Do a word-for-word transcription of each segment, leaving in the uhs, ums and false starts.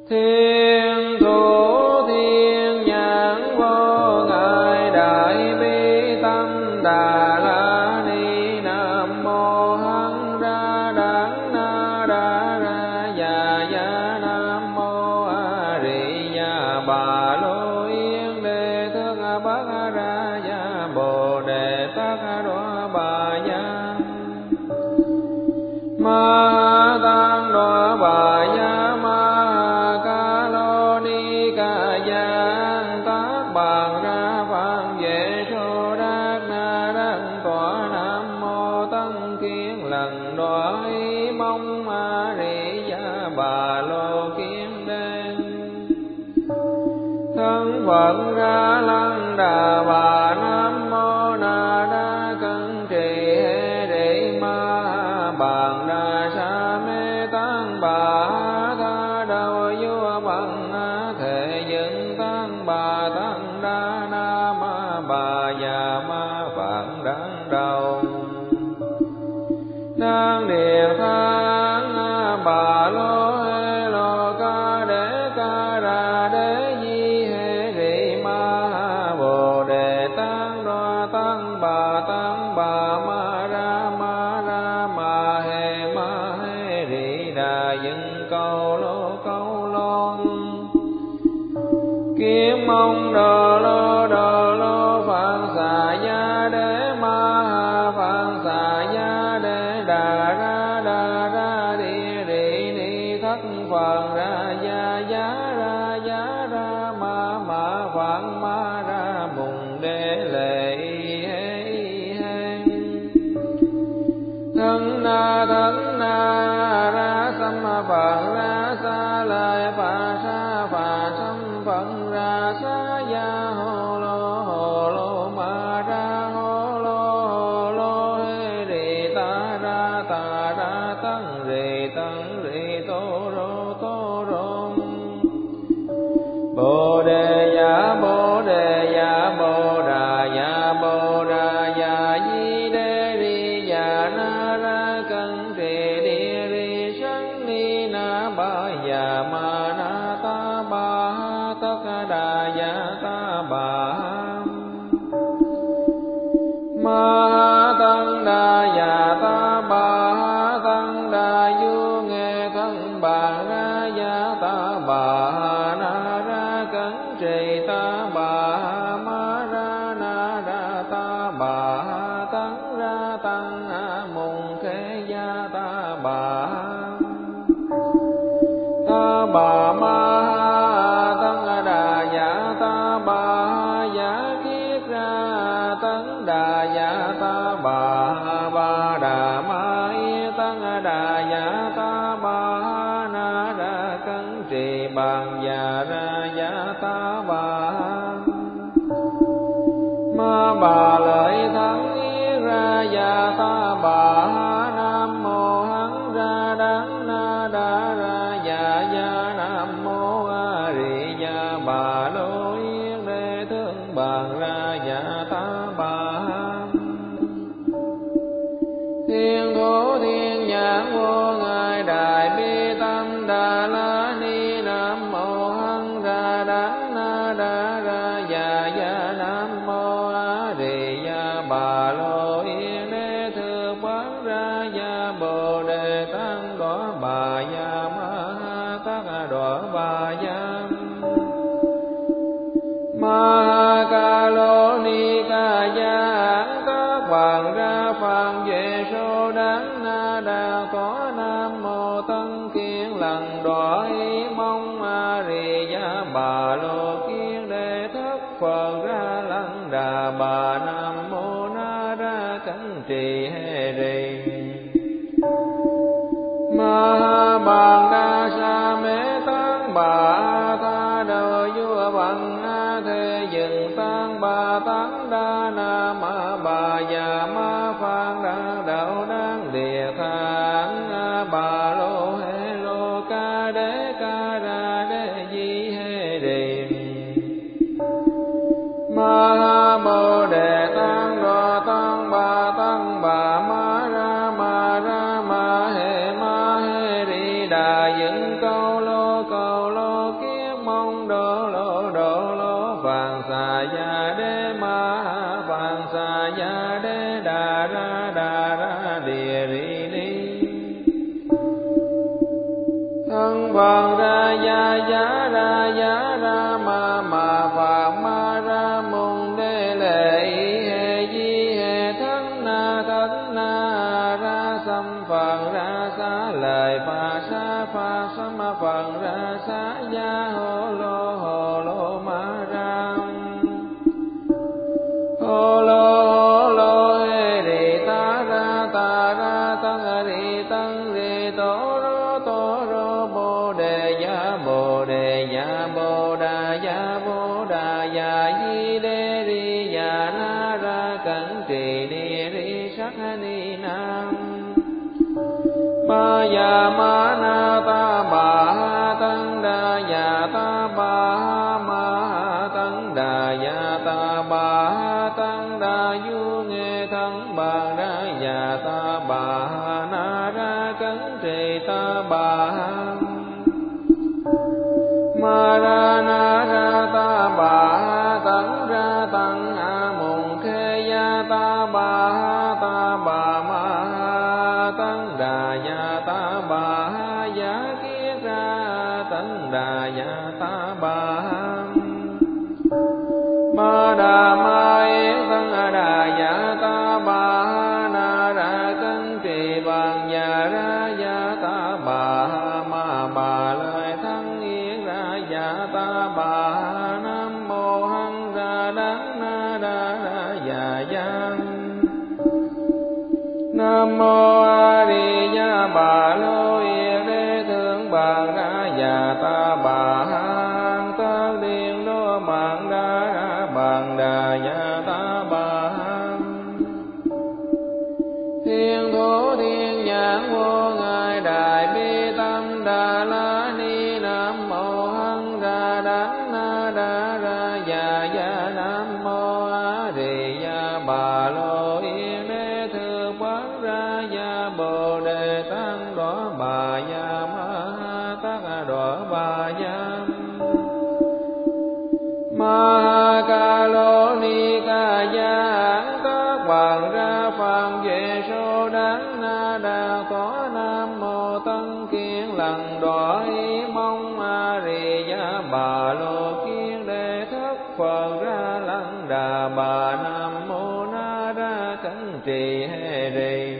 Thiên thủ thiên nhãn vô ngại đại bi tâm đà la ni. Nam mô hằng ra đắng na đa ra già ya. Nam mô a di đà bà lô yên đề thức bát ra ya. Bồ đề tát đọa bà ya. Ma tăng đọa bà ya. Ma ca lô ni ca giang tác bàn ra phạn vệ sô đắc na đắc tọa. Nam mô tăng kiến lần đọa ý mong a di đà bà lô kiến đen. Thân phận ra lăng đà bà. Nam mô na đa cân trì hê rị ma bàn đà sa mê tăng bà. Tha đầu vua bằng thể dựng tăng bà. Tăng đa na ma bà già ma phạn đắng đầu. Đang địa thang bà lô hê lô ca đế ca ra đế di hê rị ma. Bồ đề tăng đoa tăng bà tăng bà ma ra ma ra ma hê ma hê rị đà dựng câu lô câu lôn. Kiếm mong đồ lô đồ lô phạn xà ya đế ma. Phạn xà ya đế đà ra đà ra đi đi ni thất phạn ra ya ya ra ya ra ma ma phạn ma ra mùng đế lệ hê hê. Thân na thân na ra sam phạn ra sa lợi phà sa phà sam phận ra sa ya. Hồ lô hồ lô ma ra hồ lô hồ lô hê rị ta ra ta ra tăng rị tăng rị tô rô tô rô. Bồ đề ya bồ đề ya bồ đà ya bồ đà ya di đê ri ya na ra cân trì đi ri sanh ni na ba ya ma na ta ba tất đà ya ta ba. Ma tăng đà ya ta ba. Tăng đà du nghe thân bàn ra ya ta ba. Na ra cấn trì ta ba. Ma ra na ra ta ba. Tăng ra tăng mùng khê ya ta ba. Ta bà ma tăng đà ya ta ba. Ya kiết ra tăng đà ya ta ba. Ba đà ma tăng đà ya ta ba. Na ra cấn trì bàn ya ra ya ta ba. Ma bà lợi thắng ra ya ta ba. Nam mô hằng ra đắng na đa ra ya ya. Nam mô a di đà bà lô yên đề thương bàn ra ya ta ba. Thiên thủ thiên nhãn vô ngại đại bi tâm đà la ni. Nam mô hằng ra đắng na đa ra ya ya. Nam mô a di đà bà lô yên đề thương bán ra ya. Bồ đề tăng đọa bà ya ma tát đọa bà ya. Ma ca lô ni ca giang tác bàn ra phạn vệ sô đắng na đà tọa. Nam mô tăng kiến lần đọa ý mong a di đà bà lô kiến đề thất phật ra lăng đà bà. Nam mô na ra cấn trì hê rị ma bàn đa sa mê tăng bà. Tha đầu vua bằng thế dựng tăng bà. Tăng đa na ma bà già ma phạn đa đạo đáng địa thang. Bà lô hê lô ca đế ca ra đế di hê rị ma. Bồ đề tăng đọa tăng bà tăng bà ma ra ma ra ma hê ma hê rị đà dựng câu lô câu lô mong đô lô đô lô phạn xà ya đế ma phạn xà ya đế đà ra đà ra địa ri ni thân phạn ra ya ya ra ya ra ma ma phạn ma ra môn đế lệ hệ di hệ thân na thân na ra sam phạn ra xá lời pha sa pha sam phạn ra xá ya hồ lô hồ lô ma ra hồ lô hồ lô hê ri ta ra ta ra tăng ri tăng ri tô rô tô rô bồ đề ya bồ đề ya bồ đà ya bồ đà ya di đê ri ya na ra cẩn trì ni ri sắc ni nam ma ya ma na ta bà tăng đà ya ta bà ma tăng đà ya ta bà tăng đà du nghe thân bà ra ya ta bà na ra cẩn trì ta bà ma ra na ra ta bà tăng ra tăng a mùng khê ya ta bà ta bà ma tăng đà ya ta bà ya kiết ra tăng đà ya ta bà ma đà ma yết tăng đà ya ta bà na ra cân trì bằng ya ra ya ta bà ma bà lời thắng yết ra ya ta bà nam mô hằng ra đắng na đa ra ya ya nam mô a di đà bà lô yết đế thượng bằng ra ya ta bà hằng tất điện đô mạng đa ra bằng đà ya ta bà thiên thủ thiên nhãn vô ngài đại bi tâm đà la ni nam mô hằng ra đắng na đa ra ya ya nam mô a di đà bà lô yết đế thượng bằng ra ya bồ đề tăng đỏ bà ya ma tát đỏ bà ya ma ca lô ni ca ya các bạn ra phạm về số đáng na đà có nam mô tân kiên lần đỏ ý mong a di đà bà lô kiên đề thất phật ra lăng đà bà nam mô na đa cẩn trì hê ri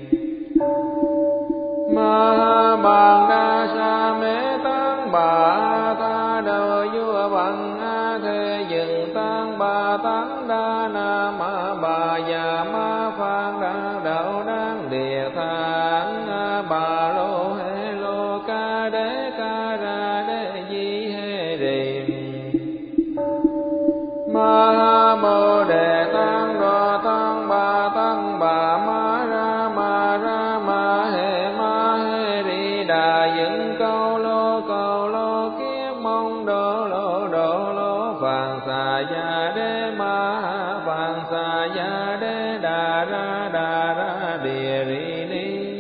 ma bằng đa sa mê tăng bà ta đầu vua bằng a thế dừng tăng bà tăng đa na ma bà già ma phan đa đạo đáng địa thang bà lô hê lô ca đế ca ra đế di hê ri ma bồ đề tăng đô tăng bà tăng bà ma ra ma ra ma hê ma hê ri đà dựng câu lô câu lô kiết mong đô lô đô lô phạn xà ya đế ma phạn xà ya đế đà ra đà ra địa ri ni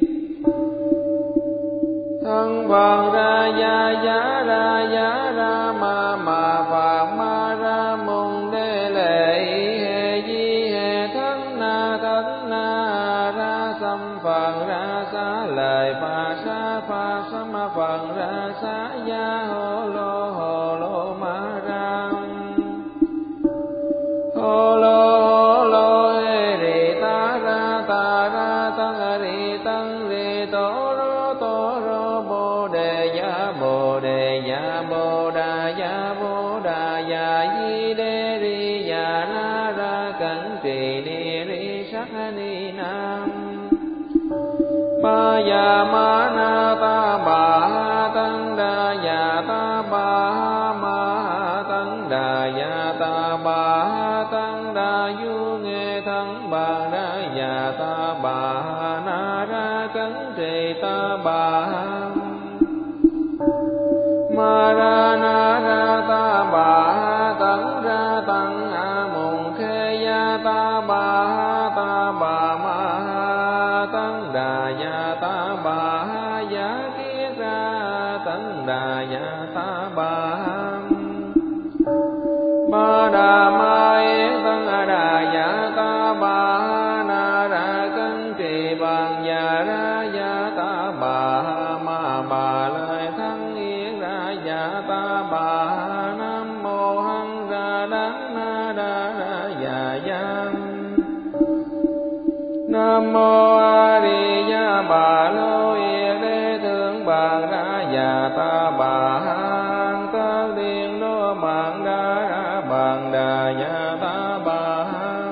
thân phạn ra ya ya ra ya ra ma ma phạn ma ra môn đế lệ hệ di hệ thân na thân na ra sam phạn ra xá lời pha sa pha sam phạn ra xá ya hồ lô hồ lô ma ra hồ lô hồ lô hê ri ta ra ta ra tăng ri tăng ri tô rô tô rô bồ đề ya bồ đề ya bồ đà ya bồ đà ya di đê ri ya na ra cẩn trì ni ri sắc ni nam ma ya ma na ta bà tăng đà ya ta bà ma tăng đà ya ta bà tăng đà du nghe thân bà đà ya ta bà na ra cẩn trì ta bà ma ra na ra ta bà tăng ra tăng a mùng khê ya ta bà ta bà ma tăng đà ya ta bà ya kiết ra đà ya ta bà ma đà ma yết tăng đà ya ta bà na ra cấn trì bằng ya ra ya ta bà ma bà lời thắng yết ra ya ta bà nam mô hăng ra đắng na đa ra ya ya nam mô a di đà bà lô yết đế thượng bằng ra ya ta bà tất điện đô mạng đa ra bằng đà ya ta bà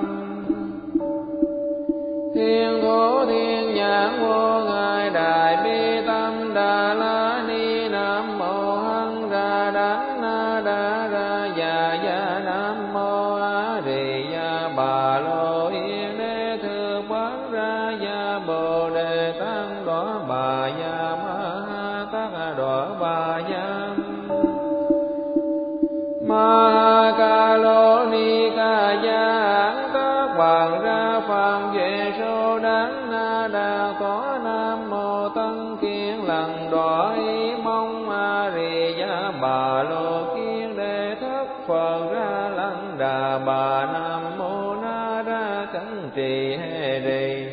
thiên thủ thiên nhãn vô ngài đại bi tâm đà la ni nam mô hăng ra đắng na đa ra ya ya nam mô a di đà bà lô yết đế thượng bằng ra ya bồ đề tăng đỏ bà ya ma ha tát đỏ bà ya ma ca lô ni ca ya các bạn ra phạm về số đắng na đa có nam mô tân kiên lần đỏ ý mong a di đà bà lô kiên đề thất phật ra lăng đà bà nam mô na ra cấn trì hê rì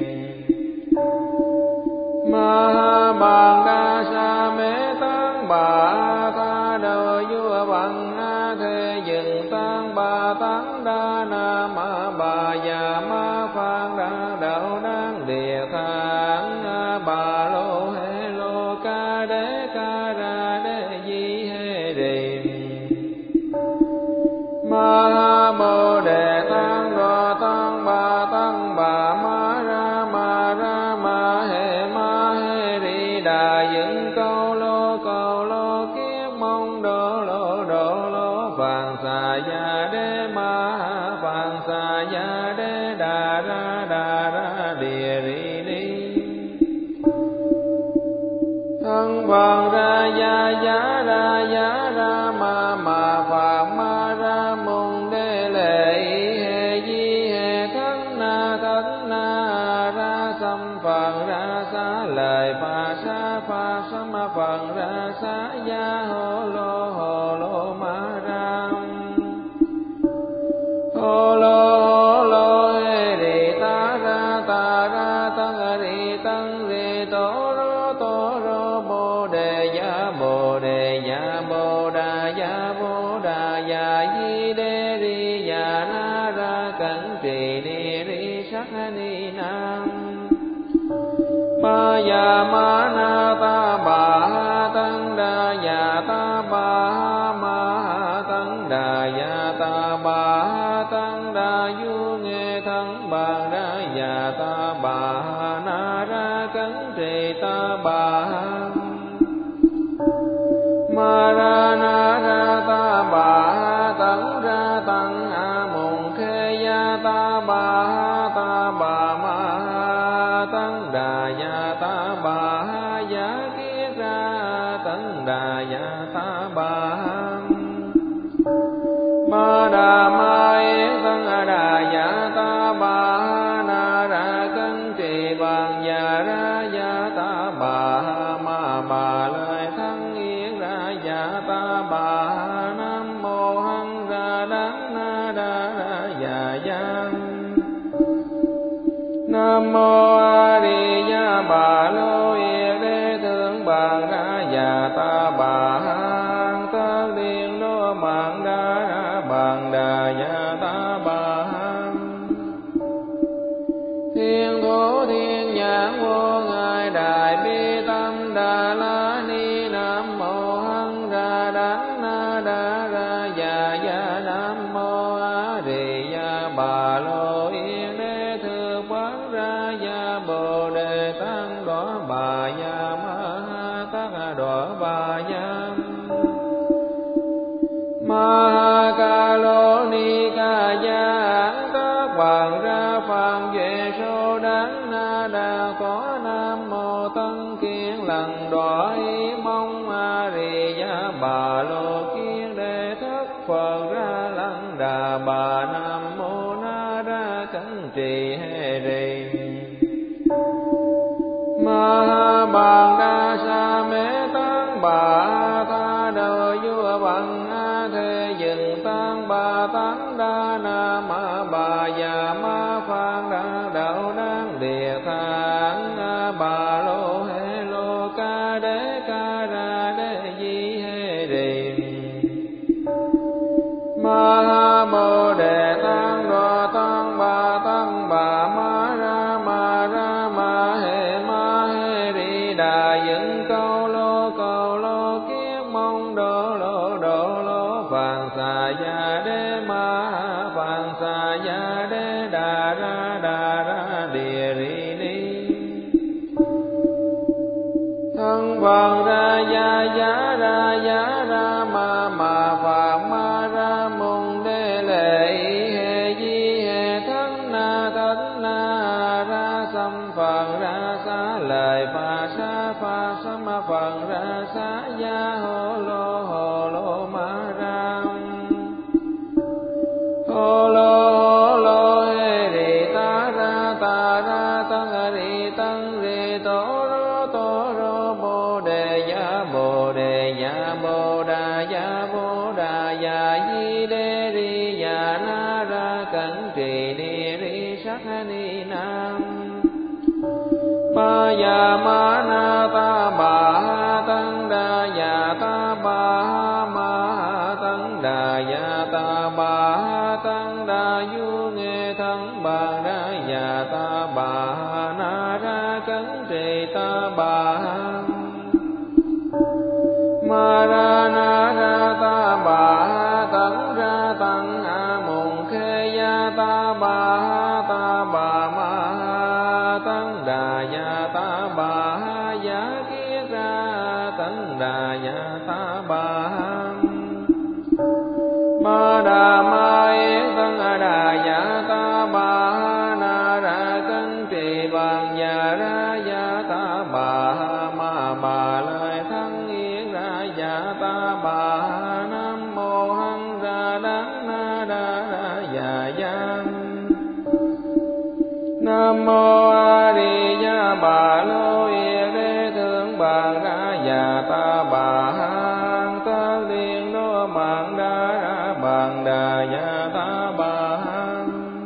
ma bàn đa sa mê tăng bà tha đầu vua bằng a thế dừng tăng bà tăng đa na ma bà già ma phan đa đạo đáng địa thang bà lô hê lô ca đế ca ra đế di hê rì ma bồ đề tăng đô tăng bà tăng bà ma ra ma ra ma hê ma hê ri đà dựng câu lô câu lô kiết mong đô lô đô lô phạn xà ya đế ma phạn xà ya đế đà ra đà ra địa ri ni thân phạn ra ya ya ra ya ra ma ma phạn ma ra môn đế lệ hê di hê thất na thất na ra xăm phạn ra xá lời pha sa pha sa ma phạn ra xá ya hô lô hô lô ma ra hô lô hô lô hê ri ta ra ta ra tăng ri tăng ri tô rô tô rô bồ đề ya bồ đề ya bồ đà ya bồ đà ya di đê ri ya na ra cẩn trì ni ri sắc ni nam ma ya ma na ta bà tăng đà ya ta bà ma tăng đà ya ta bà tăng đà du nghe thân bà ra ya ta bà na ra cẩn trì ta bà ma ra na ra ta bà tăng ra tăng a mùng khê ya ta bà ta bà ma tăng đà ya ta bà ya kiết ra tăng đà ya ta bà ma đà ma yết tăng đà ya ta bà na ra cấn trì bằng ya ra ya ta bà ma bà lời thắng yết ra ya ta bà nam mô hăng ra đắng na đa ra ya ya nam mô a di đà bà lô yết đế thượng bằng ra ya ta bà tất điện đô mạng đa ra bằng đà ya ta bà thiên thủ thiên nhãn vô ngài đại bi tâm đà la ni nam mô hăng ra đắng na đa ra ya ya nam mô a di đà bà lô yết đế thượng bằng ra ya bồ đề tăng đỏ bà ya ma ha tát đỏ bà ya ma ca lô ni ca ya các bạn ra phạm về số đắng na đa có nam mô tân kiên lần đỏ ý mong a di đà bà lô kiên đề thất phật ra lăng đà bà nam mô na ra cấn trì hê rì ma bàn đa sa mê tăng bà tha bà tán đa na ma bà già ma phan đa đạo đăng địa thang bà lô hê lô ca đế ca ra đế di hê rì ma ha bồ đề tăng đô tăng bà tăng bà ma ra ma ra ma hê ma hê ri đà dựng câu lô câu lô kiết mong đô lô đô lô phạn xà ya đế ma phạn xà ya đế đà ra đà ra địa ri ni thân phật ra ya ya ra ya ra ma ma phạn ma ra môn đế lệ hê di hê thân na thân na ra sam phật ra xá lời pha sa pha sa ma phật ra xá ya hô lô hô lô ma ra hô lô hô lô hê ri ta ra ta ra tăng ri tăng ri tô rô tô rô bồ đề ya bồ đề ya bồ đà ya bồ đà ya di đê ri ya na ra cẩn trì ni ri sắc ni nam ma ya ma na ta bà ha tăng đà ya ta bà ha ma ha tăng đà ya ta bà ha tăng đà du nghe thân bà ra ya ta bà ha na ra cẩn trì ta bà ha ma ra na ra ta bà ha tăng ra tăng a mùng khê ya ta bà ha ta bà ma ha tăng đà ya ta bà ha ya kiết ra tăng đà ya ta bà ha ma đà ma yết tăng đà ya ta bà ha na ra cân trì bằng ya ra ya ta bà ha ma bà lời thân yết ra ya ta bà ha nam mô hăng ra đắng na đa ra ya ya nam mô a di đà bà lô yết đế thượng bàn ra ya ta bà ha ta liên đô mạng đa ra bàn đà ya ta bà ha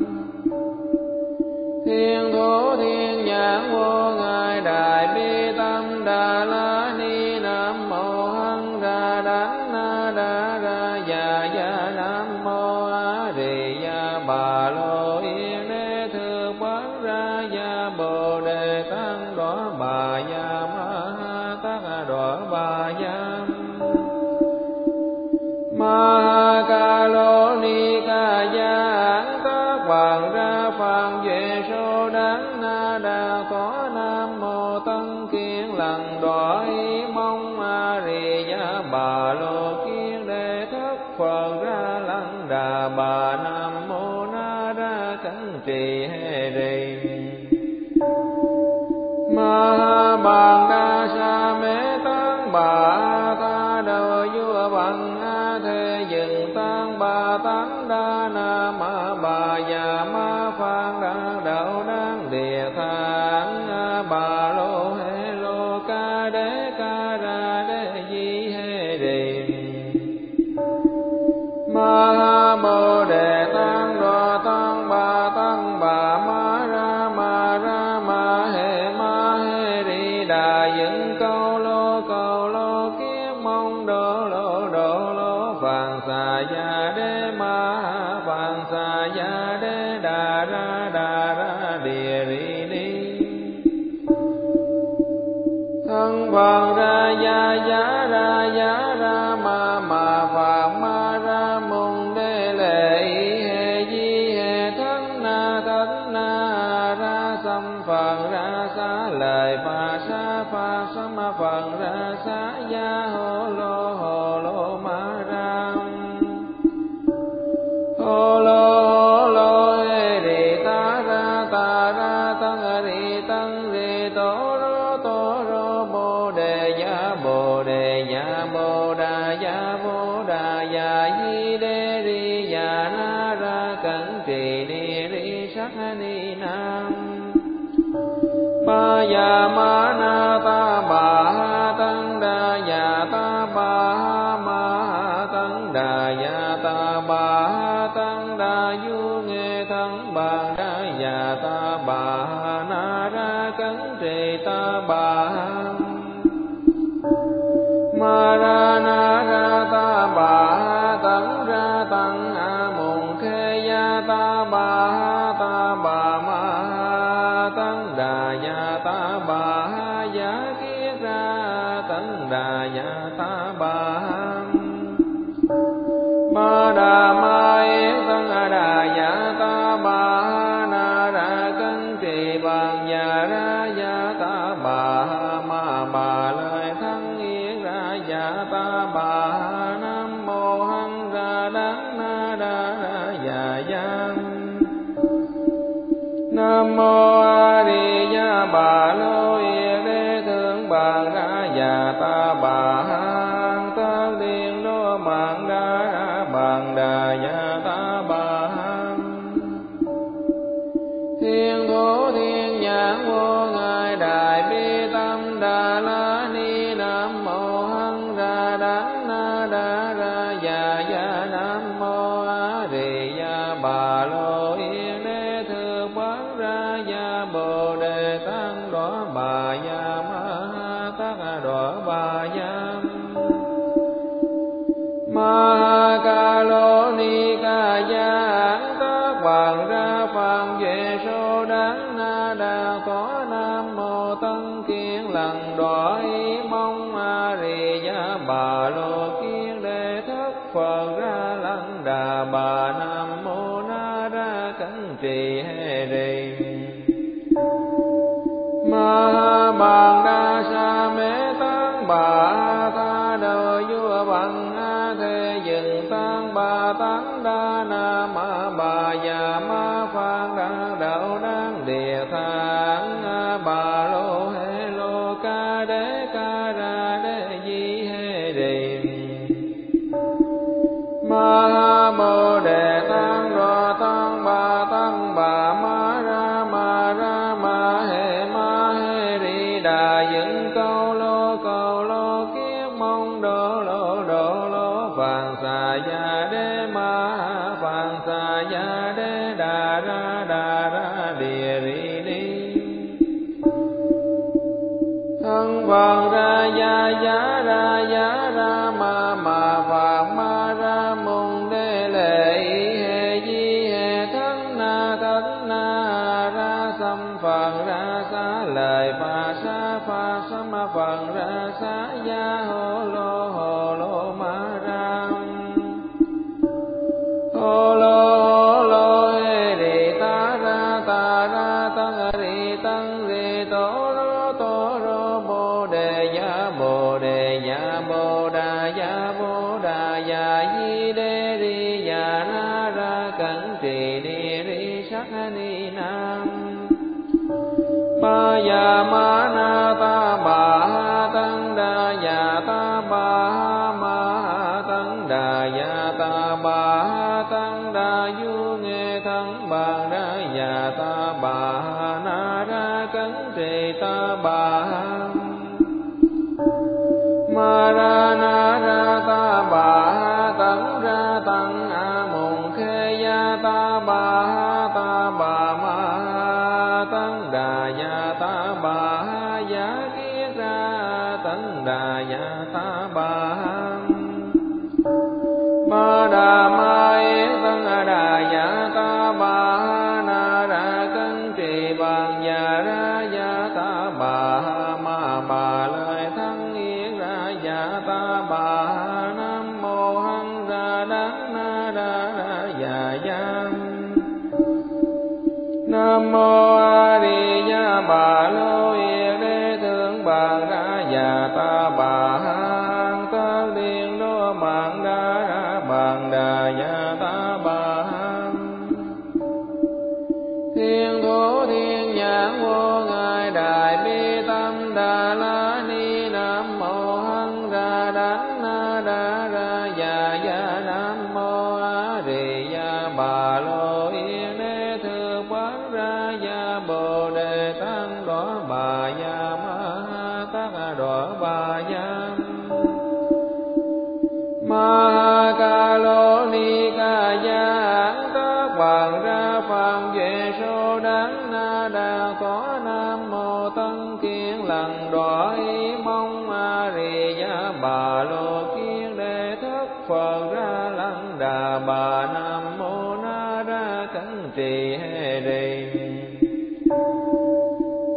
thiên thủ thiên nhãn vô ngài đại bi tâm đà la ni nam mô hăng ra đắng na đa ra ya ya nam mô a di đà bà lô yết đế thượng bán ra ya bồ đề tăng đỏ bà ya ma ha tát đỏ bà ya ma ha ca lô ni ca ya tác bàn ra phàn về số đáng na đà có nam mô tân kiên lần đỏ ý mong a ri ya bà lô kiên đề thất phật ra lăng đà bà nam mô na ra cẩn trì hê ri ma ha bàn đa sa mê tăng bà ta đầu vua bằng a thế dừng tăng bà tán đa na ma bà già ma phan đa đạo đăng địa thang bà lô hê lô ca đế ca ra đế di hê rì ma ha bồ đề tăng đô tăng bà tăng bà ma ra ma ra ma hê ma hê ri đà dựng câu lô câu lô kiết mong đô lô đô lô phạn xà ya đế ma phạn xà ya đế đà ra đà ra địa ri ni thân phật ra ya ya ra ya ra ma ma phạn ma ra môn đế lệ hê di hê thân na thân na ra sam phật ra xá lời pha sa pha sa ma phật ra xá ya hô lô hô lô ma ra hô lô hô lô hê ri ta ra ta ra tăng ri tăng ri tô rô tô rô bồ đề ya bồ đề ya bồ đà ya bồ đà ya di đê ri ya na ra cẩn trì ni ri sắc ni nam ma ya ma na ta bà ha tăng đà ya ta bà ha ma ha tăng đà ya ta bà ha bà ma đà ma yết tăng đà dạ ta bà na ra cấn trì bằng dạ ra dạ ta bà ma bà lời thắng yết ra dạ ta bà nam mô hăng ra đắng na đa ra dạ dạ nam mô a di đà bà lô yết đế thượng bằng ra dạ ta bà tất điện đô bằng đa bằng đà dạ ta bà thiên thủ thiên nhãn vô ngài đại bi tâm đà la ni nam mô hăng ra đắng na đa ra dạ dạ nam mô a di đà bà lô yên đế thượng bát ra dạ bồ đề tăng đỏ bà dạ ma tát đỏ bà dạ ma ca lô ni ca gia tác hoàng ra phàm về số đáng na đà có nam mô tân kiên lần đỏ ý mong a di đà bà lô kiên đề thất phật ra lăng đà bà nam mô na ra cấn trì hê rì ma bằng đa sa mê tăng bà tha đời vua bằng a thế dừng tăng bà tánh đa na ma bà già ma phan đa đạo đáng địa thang bà lô hê lô ca đế ca ra đế di hê rì ma bồ đề tăng đô tăng bà tăng bà ma ra ma ra ma hê ma hê ri đà dựng câu lô câu lô kiết mong đô lô đô lô phạn xà ya đế ma phạn xà ya đế đà ra đà ra địa ri đi thân phật ra ya ya ra ya ra ma ma phạn ma ra môn đế lệ hê di hê thân na thân na ra sam phật ra xá lời pha sa pha sam phật ra xá ya hô lô hô lô ma ra hô lô hô lô hê rì ta ra ta ra tăng rì tăng rì tổ rô tổ rô bồ đề ya bồ đề ya bồ đà ya bồ đà ya di đê ri ya na ra cẩn trì ni ri sắc ni nam ma ya ma na ta bà tăng đà ya ta bà ma tăng đà ya ta bà tăng đà du nghe thân bằng đà ya ta bà na ra cẩn trì ta bà ma ra na ra ta bà tăng ra tăng a mùng khê ya ta bà ta bà ma tăng đà ya ta bà ya kiết ra tăng đà ya ta bà ma đà ma yết tăng đà ya ta bà na ra cấn trì bằng ya ra ya ta bà ma bà lời thắng yết ra ya ta bà nam mô hăng ra đắng na đa ra ya ya nam mô a di đà bà lô yết đế thượng bằng ra ya ta bà tất điện đô bằng đa ra bằng đà ya ta bà thiên thủ thiên nhãn vô ngài đại bi tâm đà la ni nam mô hăng ra đắng na đa ra ya ya nam mô a di đà bà lô yên đế thượng bát ra ya bồ đề tăng đỏ bà ya ma tát đỏ bà ya ma ca lô ni ca gia tác hoàng ra phàm về số đáng na đà có nam mô tân kiên lần đỏ ý mong a di đà bà lô kiên đề thất phật ra lăng đà bà nam mô na ra cấn trì hê rì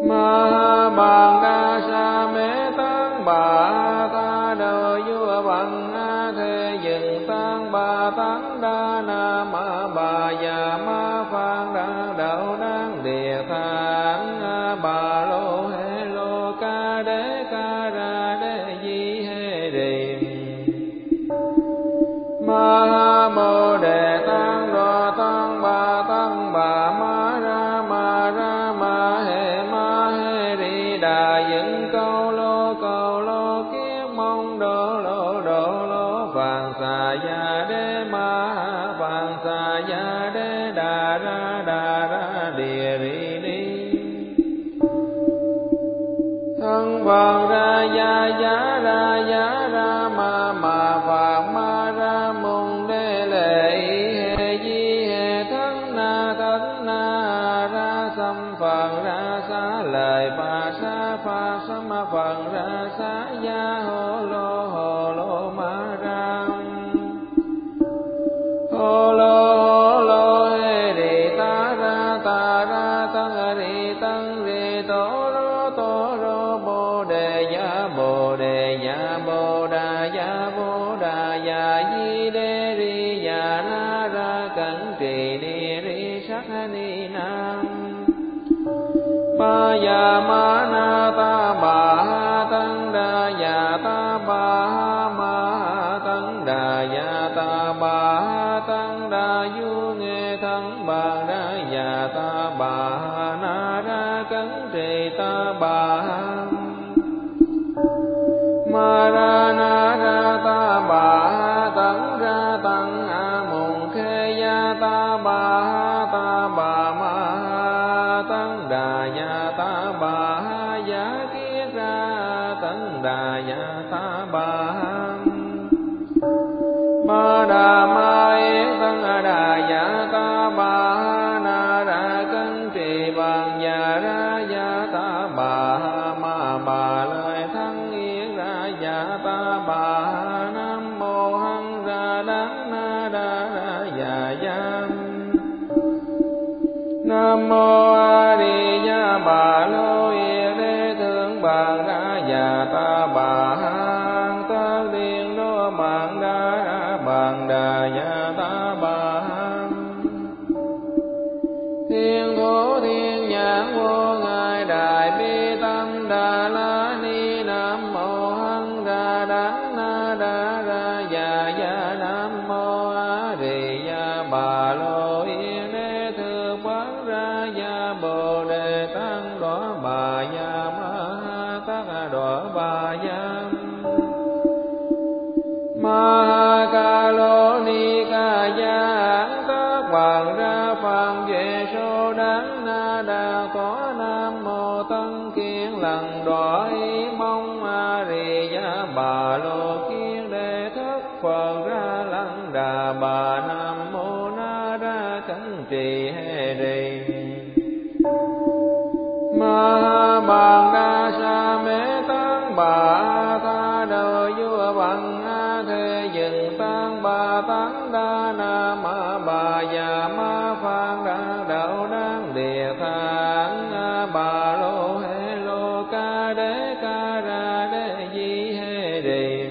ma bằng đa sa mê tăng bà tha đời vua bằng bà tấn đa na ma bà già ma phan đa đạo đăng địa thang bà lô hê lô ca đế ca ra đế di hê rì ma ha mô đề tăng đô tăng bà tăng bà ma ra ma ra ma hê ma hê ri đà dựng câu lô câu lô kiết mong đô lô đô lô phạn xà ya đế ma phạn xà ya đế đà ra đà ra địa ri ni thân phật ra ya ya ra ya ra ma ma phạn ma ra mùng đế lệ hê di hê thân na thân na ra sam phật ra xá lời pa sa pa sam phật ra xá ya hô lô hô lô ma ra hô lô hô lô hê ri ta ra ta ra tăng ri tăng ri tô rô tô rô bồ đề ya bồ đề ya bồ đà ya bồ đà ya di đê ri ya na ra cẩn trì ni ri sắc ni nam ma ya ma na ta bà ha tăng đà ya ta bà ha ma ha tăng đà ya ta bà ha tăng đà du nghe thân bà ra ya ta bà ha na ra cẩn trì ta bà ha ma ra na ra ta bà ha tăng ra tăng a mùng khê ya ta bà ha ta bà ma ha tăng đà ya ta bà ha giá kiết ra tăng đà ya ta bà ha ma đà ma yết tăng đà ya ta bà ha na ra cân trì bằng ya ra ya ta bà ha ma bà lời thắng yết ra ya ta bà ha nam mô hăng ra đắng na đa ra ya ya nam mô a di đà bà lô yết đế thương bàn ra ya ta bà ha tất điện đô bàn đa ra bàn đà ya ta bà ha thiên thủ thiên nhãn vô ngài đại bi tâm đà la ni nam mô hăng ra đắng na đa ra ya ya nam mô a di đà bà lô yết đế thương bán ra ya bồ đề tăng đỏ bà ya ma ha tát đỏ bà ya ma ha ca lô ni ca ya tác hoàng ra phàm về số đáng na đà có nam mô tân kiên lần đỏ ý mong a di đà bà lô kiên đề thất phật ra lăng đà bà nam mô na ra cẩn trì hê rì ma ha bàn đa sa mê tăng bà tha đầu vua bằng a thế dừng tăng bà tăng đa na ma bà già ma phan đa đạo đăng địa thang bà lô hê lô ca đế ca ra đế di hê rì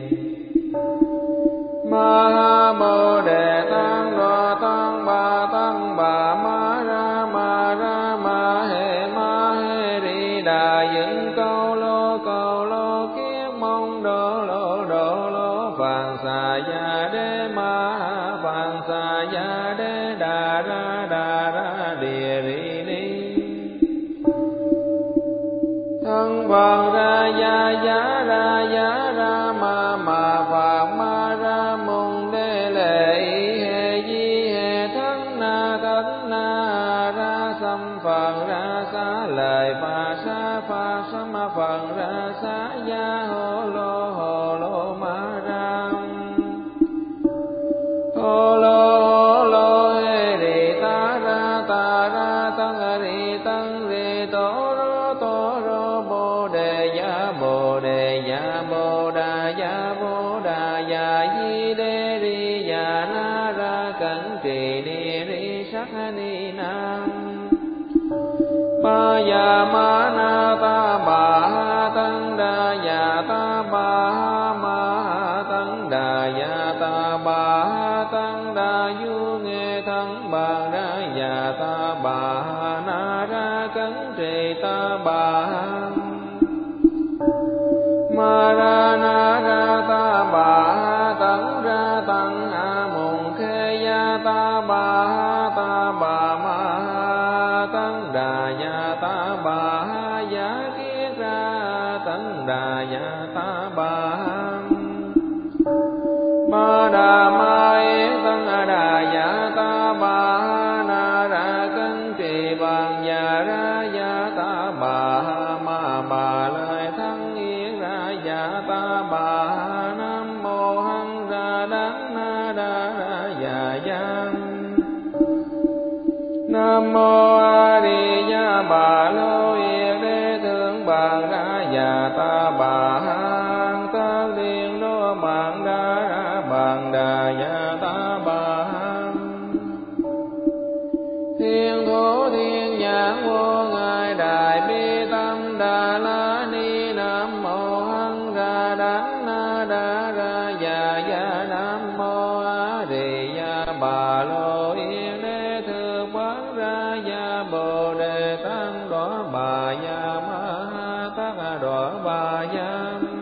ma ha bồ đề tăng đô tăng bà tăng bà ma ra ma ra ma hê ma hê ri đà dựng câu lô câu lô kiết mong đô lô đô lô phạn xà ya đế ma phạn xà ya đế đà ra đà ra địa ri ni thân phật ra ya ya ra ya ra ma ma phạn ma ra mùng đế lệ hê di hê thân na thân na ra sam phật ra xá lời pa sa pa sam phật ra xá ya hô lô hô lô ma ra hô lô hô lô hê ri ta ra ta ra tăng ri tăng ri tô rô tô rô bồ đề ya bồ đề ya bồ đà ya bồ đà ya di đê ri ya na ra cẩn trì ni ri sắc ni nam ma ya ma na ta bà ha tăng đà ya ta bà ha ma ha tăng Tăng Đà Dạ Ta Bà Tăng Đà Du Nghe Thân Bà Ra Dạ Ta Bà Na Ra Cấn Trì Ta Bà Ma Ra Na Ra Ta Bà Tấn Ra Tăng A Mùng Khê Gia Ta Bà Ta Bà Ma Tăng Đà Dạ Ta Bà Giá Kiết Ra Tăng Đà Dạ Ta Bà Ma Đà Ma Yết Tăng Đà Dạ Ta Bà Na Ra Cấn Trì Bằng Dạ Ra Dạ Ta Bà Ma Bà Lời Thân Yết Ra Dạ Ta Bà Nam Mô Hằng Ra Đắng Na Đa Ra Dạ Dạ Nam Mô A Di Đà Bà Lô Yết Đế Thượng Bằng Ra Dạ Ta Bà Tất Điện Đô Bằng Đa Ra Bằng Đà Dạ Ta Bà Thiên Thủ Thiên Nhãn Vô Ngài Đại Bi Tâm Đà La Ni Nam Mô Hằng Ra Đắng Na Đa Ra Dạ Dạ Nam Mô A Di Đà Bà Lô Yết Đế Thượng Bằng Ra Dạ Bồ Đề Tăng Đỏ Bà Dạ Ma Tát Đỏ Bà Dạ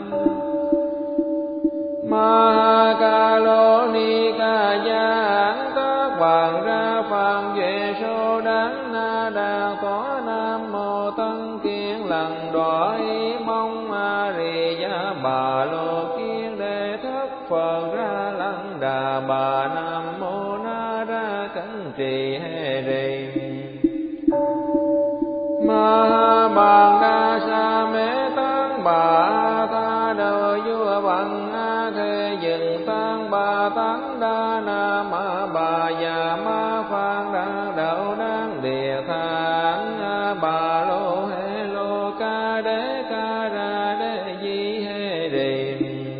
Ma Ca Lô Ni Ca Gia Án Tác Bằng Ra Phạm Duệ Sô Đắng Na Đà Có Nam Mô Tân Kiên Lần Đỏ Ý Mong A Di Đà Bà Lô Kiên Đề Thất Phật Ra Lăng Đà Bà Nam Mô Na Ra Cấn Trì Hê Rì Ma Bằng Đa Sa Mê Tăng Bà Tha Đầu Vua Bằng A Thế Dừng Tăng Bà Tăng Đa Na Ma Bà Già Ma Phan Đa Đậu Đăng Địa Thang Bà Lô Hê Lô Ca Đế Ca Ra Đế Di Hê Rì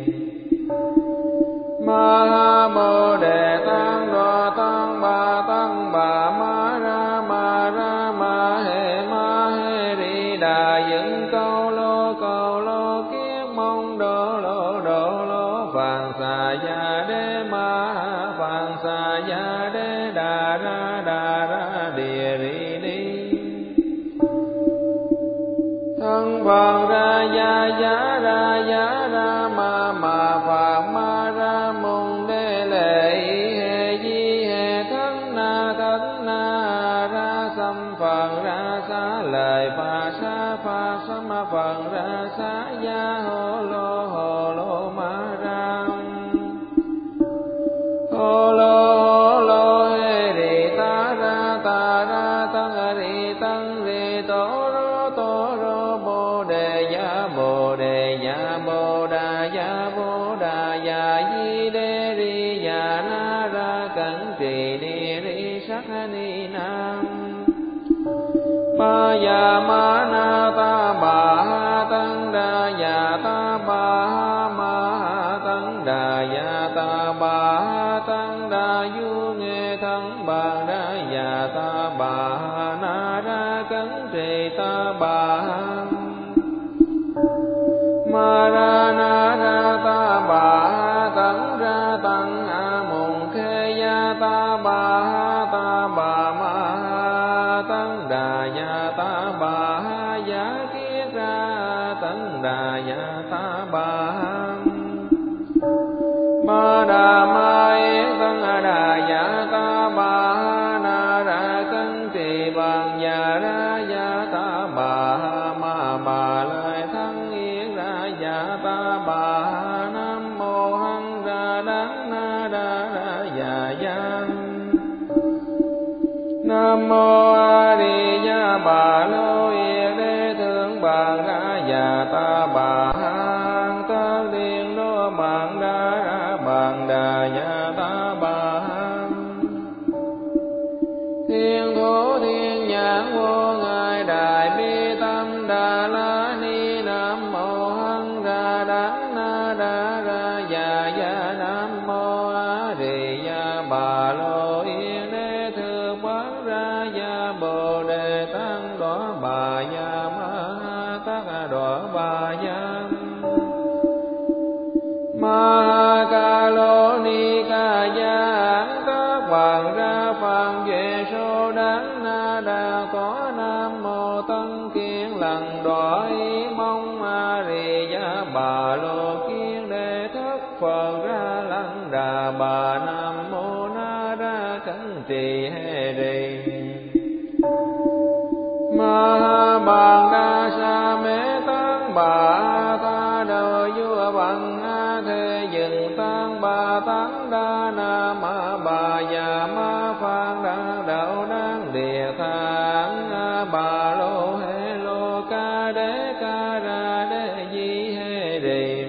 Ma Bồ Đề Tăng Đô Tăng Bà Tăng Bà Ma Ra Ma Ra Ma Hê Ma Hê Ri Đà Dựng Câu Lô Câu Lô Kiết Mong Đô Lô Đô Lô Phạn Xà Gia Đế Ma Phạn Xà Gia Đế Đà Ra Đà Ra Địa Ri Đi Thân Phật Ra Gia Giá Ra Giá Ra Ma Ma Phạn Ma Ra Mùng Đế Lệ Hê Di Hê Thân Na Thân Na Ra Xăm Phật Ra Xá Lời Phà Sa Phà Sâm Phật Ra Xá Gia Hô Lô Hô Lô Ma Ra Hô Lô Hô Lô Hê Rì Ta Ra Ta Ra Tăng Rì Tăng Rì Tổ Rô Tổ Rô Bồ Đề Gia Bồ Đề Gia Bồ Đà Gia Bồ Đà Gia Di Đê Ri Gia Na Ra Cấn Trì Ni Ri Sắc Ni Nam Ma Gia Ma Na Ta Bà Tăng Đà Dạ Ta Bà Ma Tăng Đà Dạ Ta Bà Tăng Đà Du Nghe Thân Bà Ra Dạ Ta Bà Na Ra Cấn Trì Ta Bà Ma Ra Na Ra Ta Bà Tấn Ra Tăng A Mùng Khê Gia Ta Bà Ta Bà Ma Tăng Đà Dạ Ta Bà Giá Kiết Ra Tăng Đà Dạ Ta Bà Ma Đà Ma Yết Tăng Đà Dạ Ta Bà Na Ra Cấn Trì Bằng Dạ Ra Dạ Ta Bà Ma Bà Lời Thân Yết Ra Dạ Ta Bà Nam Mô Hằng Ra Đắng Na Đa Ra Dạ Dạ Nam Mô A Di Đà Bà Lô Yết Đế Thượng Bằng Ra Dạ Ta Bà Tất Điện Đô Bằng Đa Ra Bằng Đà Dạ Ta Bà Thiên Thủ Thiên Nhãn Vô Ngài Đại Bi Tâm Đà La Ni Nam Mô Hằng Ra Đắng Na Đa Ra Dạ Dạ Nam Mô A Di Đà Bà Lô Yết Đế Thượng Bằng Ra Dạ Bồ Đề Tăng Đỏ Bà Dạ Ma Tát Đỏ Bà Dạ Ma Ca đà bà nam mô na ra cấn trì hê rì ma bàn đa sa mê tăng bà tha đầu vua bằng a thế dừng tăng bà tăng đa na ma bà già ma phan đa đạo đăng địa thang bà lô hê lô ca đế ca ra đế di hê rì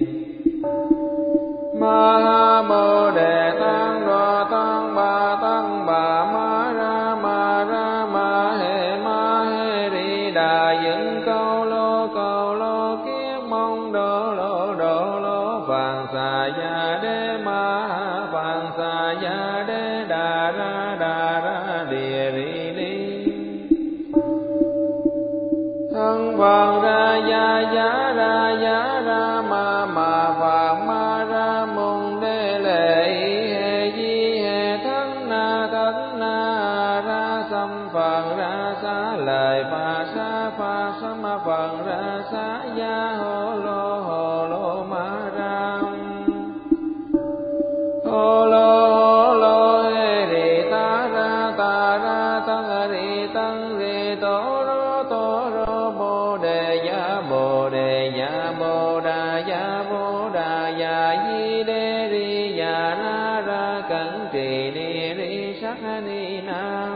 ma bồ đề tăng đô tăng bà tăng bà ma ra ma ra ma hê ma hê ri đà dựng câu lô câu lô kiết mong đô lô đô lô phạn xà ya đế ma phạn xà ya đế đà ra đà ra địa ri đi thân phạn ra ya ya ra ya ra ma ma phạn ma ra môn đế lệ hê di hê thân na thân na ra sam phạn ra xá lời pha sa pha sam phạn ra xá ya hô lô hô lô ma ra hô lô hô lô hê ri ta ra ta ra tăng ri tăng ri tô rô tô rô bồ đề ya bồ đề ya bồ đà ya bồ đà ya di đê ri ya na ra cẩn trì ni ri sắc ni nam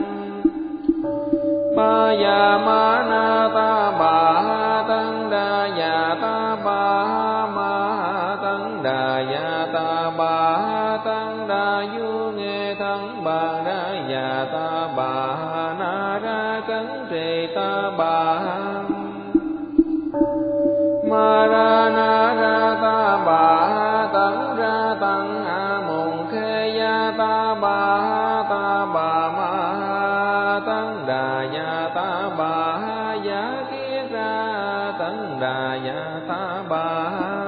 ma ya ma na ta bà ha tăng đà ya ta bà ha ma ha tăng đà ya ta bà ha tăng đà du nghe tăng bà ra ya ta bà ha na ra cẩn trì ta bà ha ma ra na ra ta bà ha tăng ra tăng a mùng khê ya ta bà ha ta bà ma ha tăng đà ya ta bà ha ya kiết ra tăng đà ya ta bà ha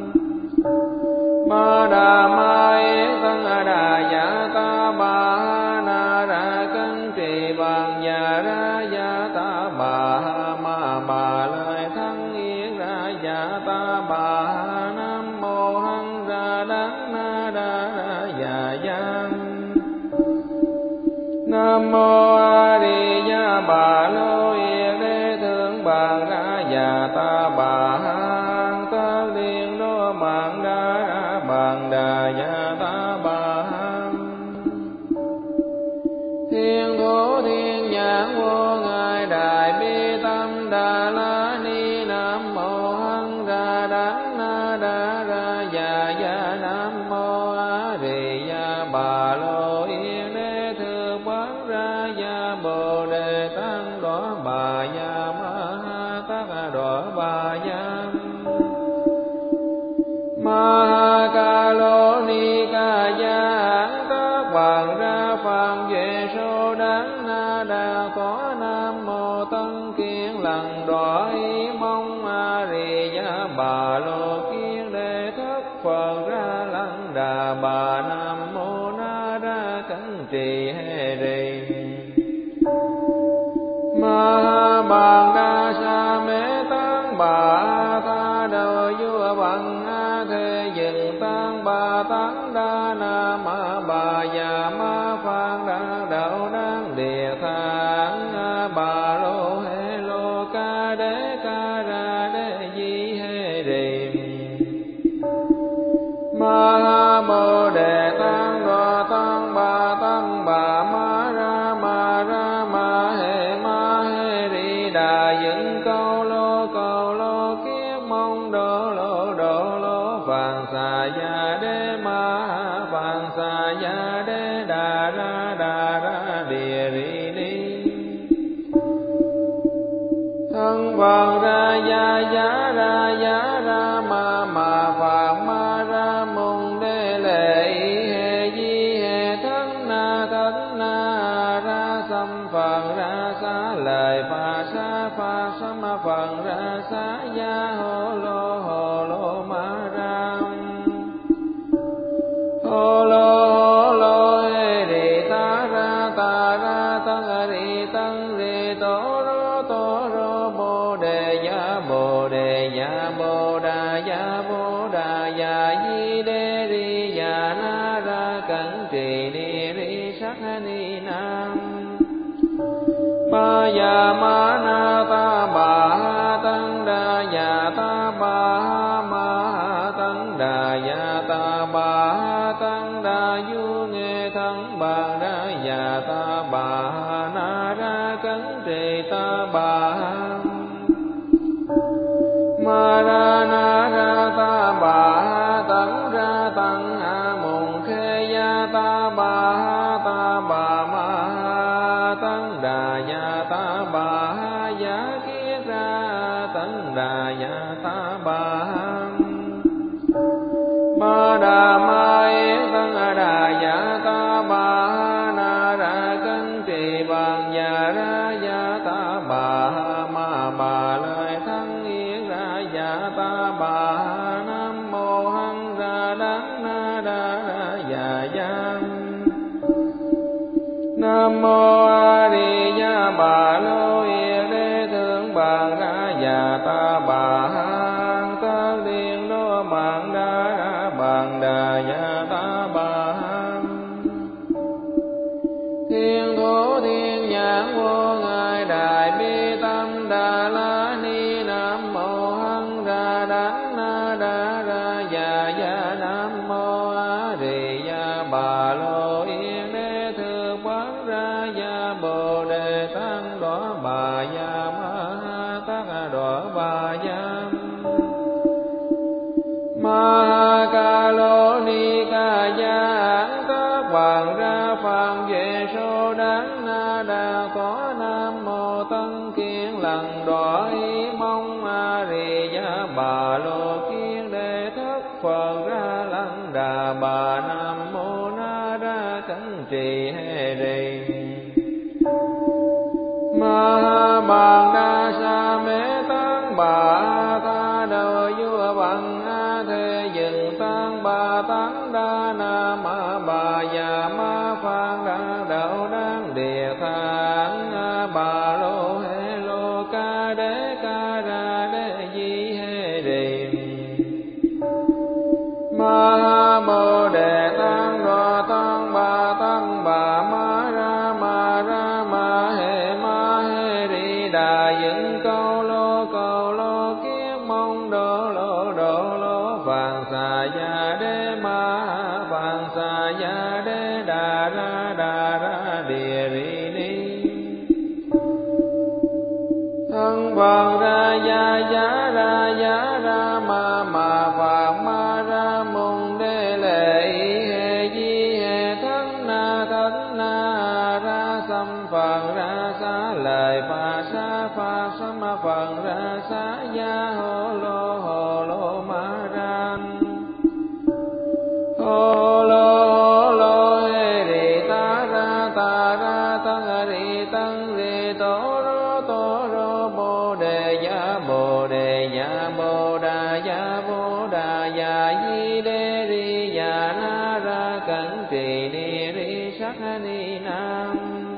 ma đà ma yết tăng đà ya ta bà ha na ra cân trì bằng ya ra ya ta bà ha ma bà lời thắng yết ra ya ta bà ha nam mô hằng ra đắng na đa ra ya ya nam mô a di đà bà lô yết đế thượng bàn ra ya ta bà ha tất liên đô bàn đa ra bàn đà ya ta bà ha thiên thủ thiên nhãn vô ngài đại bi tâm đà la ni nam mô hằng ra đắng na đa ra ya ya nam mô a di đà bà lô yết đế thượng bàn ra ya bồ đề tăng đỏ bà ya ma ha tát đỏ bà ya ma ca lô ni ca ya các bạn ra phàm về số đáng na đa có nam mô tân kiên lặng đỏ ý mong a ri ya bà lô kiên đề thất phật ra lăng đà bà nam mô na ra cẩn trì hê rì ma bàn đa sa mê tăng bà tha đầu vua bằng a thế dừng tăng bà tăng đa na ma bà già ma phan đa đạo đăng địa thang bà lô hê lô ca đế ca ra đế di hê rì ma bồ đề tăng đô tăng bà tăng bà ma ra ma ra ma hê ma hê ri đà dựng câu lô câu lô kiết mong đô lô đô lô phạn xà ya đế ma phạn xà ya đế đà ra đà ra địa ri đi thân phạn ra ya ya ra ya ra ma ma phạn ma ra môn đế lệ hê di hê thân na thân na ra sam phạn ra xá lời pha sa pha sam phạn ra xá ya hô lô hô lô ma ra hô lô hô lô hê ri ta ra ta ra tăng ri tăng ri tô rô tô rô bồ đề ya bồ đề ya bồ đà ya bồ đà ya di đê ri ya na cẩn trì ni ri sắc ni nam. Ba ya ma na ta ba tăng đa ya ta ba ma tăng đa ya ta ba tăng đa du nghe thân bàn đa ya ta ba na ra cẩn trì ta ba ma ra na ra ta ba tăng ra tăng a mùng khê ya ta ba ta ba ma tăng đà ya ta ba ya kiết ra tăng đà ya ta ba ma đà ma yết tăng đà ya ta ba na ra cân trì bằng ya ra ya ta ba ma bà lời thân yết ra ya ta ba nam mô hằng ra đắng na đa ya ya nam mô a di đà bà lô yết đế thượng bàn ra ya ta bà hằng tất điện đô bàn đa bàn đà ya ta bà thiên thủ thiên nhãn vô ngài đại bi tâm đà la ni nam mô hằng ra đắng na đa ra ya ya nam mô a di đà bà lô yết đế thượng bàn ra ya bồ đề tăng đỏ bà ya ma tát đỏ bà ya ma ca lô ni ca ya tác bàn ra phạm về số đáng na đa có nam mô tân kiên lần đỏ ý mong a di đà bà lô kiên đề thất phật ra lăng đà bà nam mô na ra cẩn trì hê rì ma bàn đa sa mê tăng bà ta đầu vua bằng a thế dừng tăng bà tăng đa na ma bà già ma phan đa đạo đáng địa thang bà lô hê lô ca đế ca ra đế di hê rì ma bồ đề tăng đô tăng bà tăng bà ma ra ma ra ma hê ma hê ri đà dựng câu lô câu lô kiết mong đô lô đô lô phạn xà ya đế ma phạn xà ya đế đà ra đà ra địa ri ni thân phật ra ya ya ra ya ra ma ma phạn ma ra mùng đế lệ hê di hê thân na thân na ra sam phật ra xá lời phà sa phà sam phật ra xá ya hô lô hô lô ma ran hô lô hô lô hê ri ta ra ta ra tăng ri tăng ri tô rô tô rô bồ đề ya bồ đề ya bồ đà ya bồ đà ya di đê ri ya na ra cẩn trì ni ri sắc ni nam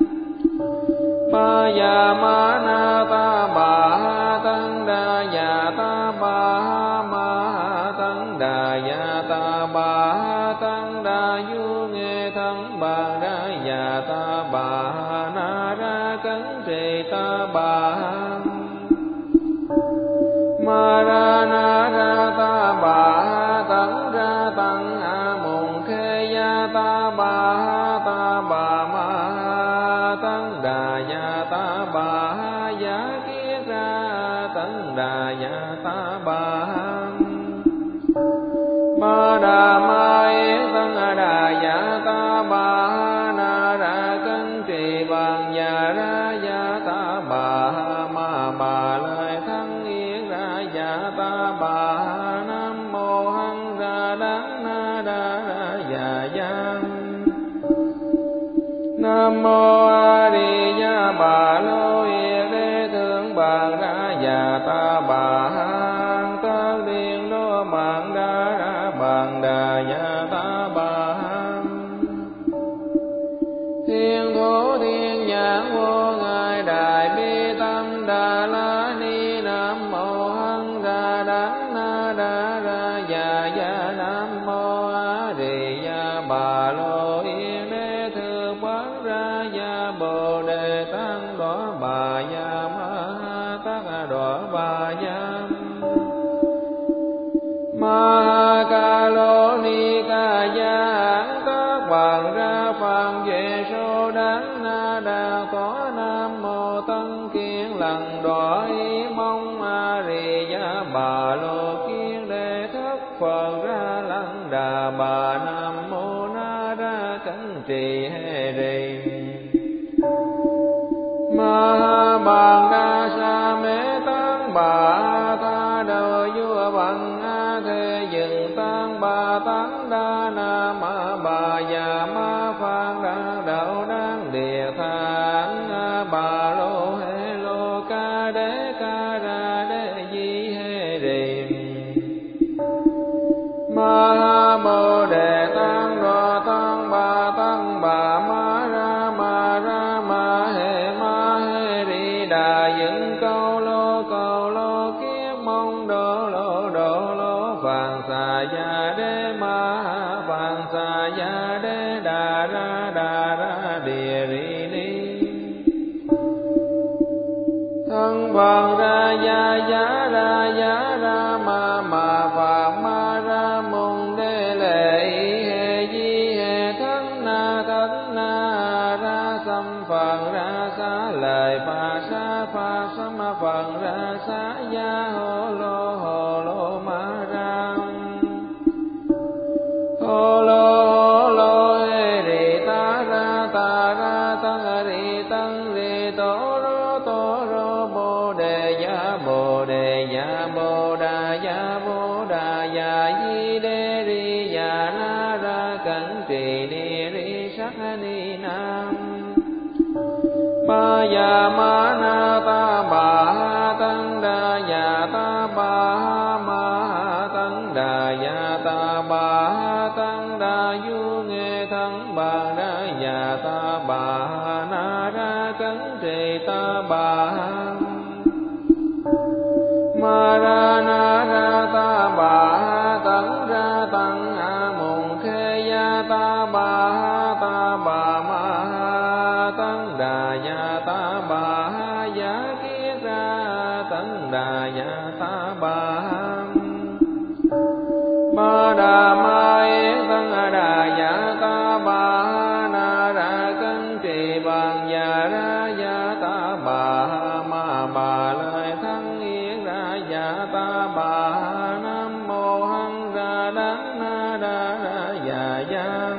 ba ya ma na ta ba tăng đa ya ta ba ma tăng đà ya ta ba tăng đà du nghe thân bàn đa ya ta ba na ra cẩn trì ta ba ma ra na ra ta ba tăng ra tăng a mùng khê ya ta ba ta ba ma tăng đà ya ta ba ya kiết ra tăng đà ya ta ba ma đà ma yết tăng đà ya ta ba na ra cân trì bằng ya ra ya ta ba ma bà lời thân yết ra ya ta ba nam mô hằng ra đắng na đa ya ya nam mô a di đà bà lô yết đế thượng bàn ra ya ta ba hằng tất điện đô bàn đa bàn đà ya ta ba thiên thủ thiên nhãn vô ngài đại bi tâm đà la ni nam mô hằng ra đắng na đa ra ya ya nam mô a di đà Bà Lô Yên Đế Thượng Quán Ra Gia Bồ Đề Tăng Đỏ Bà Gia Ma Tát Đỏ Bà Gia Ma Ca Lô Ni Ca Gia Hán Tát Hoàng Ra Phàm Vệ Sô Đán Na Đà Tỏ Nam Mô Tân Kiên Lần Đỏ Ý Mong A Rì Gia Bà Lô Kiên Đề Thất Phật Ra Lăng Đà Bà Nam Mô Na Ra Cẩn Trì Hê Rì Ma Bàn Đa Sa Mê Tăng Bà Tha Đầu Vua Bằng A Thế Dừng Tăng Bà Tăng Đa Na Ma Bà Già Ma Phan Đa Đạo Đăng Địa Thang Bà Lô Hê Lô Ca Đế Ca Ra Đế Di Hê Rì Ma Bồ Đề Tăng Đô Tăng Bà Tăng Bà Ma Ra Ma Ra Ma Hê Ma Hê Rì Đà Dựng Câu Lô Câu Lô Kiếp Mong Đô Lô Đô Lô Phạn Xà Gia Đế Ma Phạn Xà Gia Đế Đà Ra Đà Ra Địa Rì Ni Thân Phật Ra Gia Giá Ra Giá Ra Ma Ma Phạt Ma Ra Mùng Đế Lệ Hê Di Hê Thân Na Thân Na Ra Sam Phật Ra Xá Lời Phà Sa Phà Sam Phật Ra Xá Gia Hô Lô Hô Lô Ma Ra Hô Lô Hô Lô Hê Rì Ta Ra Ta Ra Tăng Rì Tăng Rì Tổ Rô Tổ Rô Bồ Đề Gia Bồ Đề Gia Bồ Đà Gia Bồ Đà Gia Di Đê Ri Gia Na Ra Cẩn Trì Ni Ri Sắc Ni Nam Ba Gia Ma Na Ta Bà Ha Tăng Đà Gia Ta Bà Ha Ma Tăng Đà Gia Ta Bà Ha Tăng Đà Du Nghe Thân Bà Đà Gia Ta Bà Ha Na Ra Cẩn Trì Ta Bà Ha Ma Ra Na Ra Ta Bà Ha Tăng Ra Tăng A Mùng Khê Gia Ta Bà Ha Ta Bà Ma Ha Tăng Đà Gia Ta Bà Ha Giá Kiết Ra Tăng Đà Gia Ta Bà Ha Ma Đà Ma Yết Tăng Đà Gia Ta Bà Ha Na Ra Cân Trì Bàn Gia Ra Gia Ta Bà Ha Ma Bà Lời Thăng Yết Ra Gia Ta Bà Ha Nam Mô Hằng Ra Đắng Na Đa Ra Gia Gia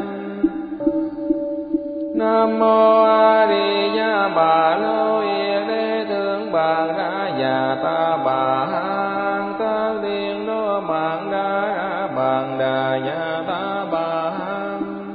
Nam Mô A Di Đà Bà Lô Yên Đế Thượng Bàn Ra Gia Ta Bà Ha Tất Điện Đô Mạng Đa Ra Bàn Đà Gia Ta Bà Ha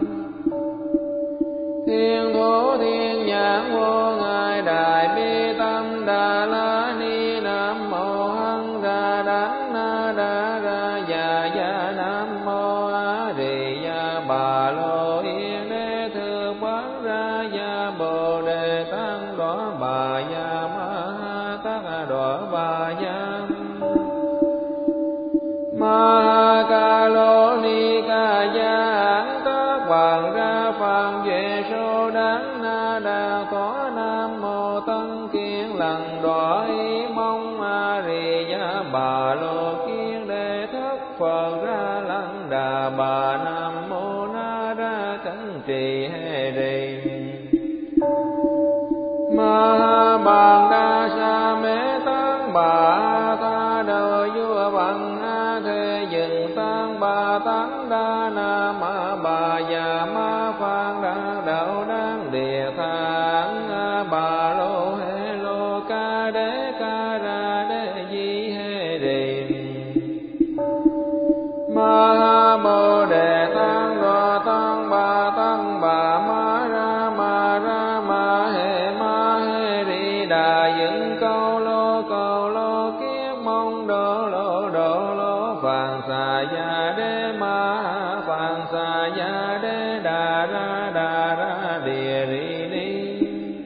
Thiên Thủ Thiên Nhãn Vô Ngài Đại Bi Tâm Đà La Ni Nam Mô Hằng Ra Đắng Na Đa Ra Gia Gia Nam Mô A Di Đà Bà Lô Yên Đế Thượng Quán Ra Gia Bồ Đề Tăng Đỏ Bà Gia Ma Tát Đỏ Bà Gia Ma Ca Lô Ni Ca Gia Hán Tát Hoàng Ra Phàm Vệ Sô Đán Na Đà Tỏ Nam Mô Tân Kiên Lần Đỏ Ý Mong A Rì Gia Bà Lô Kiên Đề Thất Phật Ra Lăng Đà Bà Nam Mô Na Ra Cẩn Trì Hê Rì Ma Bàn Đa Sa Mê Tăng Bà Tha Đầu Vua Bằng A Thế Dừng Tăng Bà Tăng Đa Na Ma Bà Già Ma Phan Đa Đạo Đăng Địa Thang Bà Lô Hê Lô Ca Đế Ca Ra Đế Di Hê Rì Ma Bồ Đề Tăng Đô Tăng Bà Tăng Bà Ma Ra Ma Ra Ma Hê Ma Hê Rì Đà Dựng Câu Lô Câu Lô Kiếp Mong Đô Lô Đô Lô Phạn Xà Gia Đế Ma Phạn Xà Gia Đế Đà Ra Đà Ra Địa Rì Ni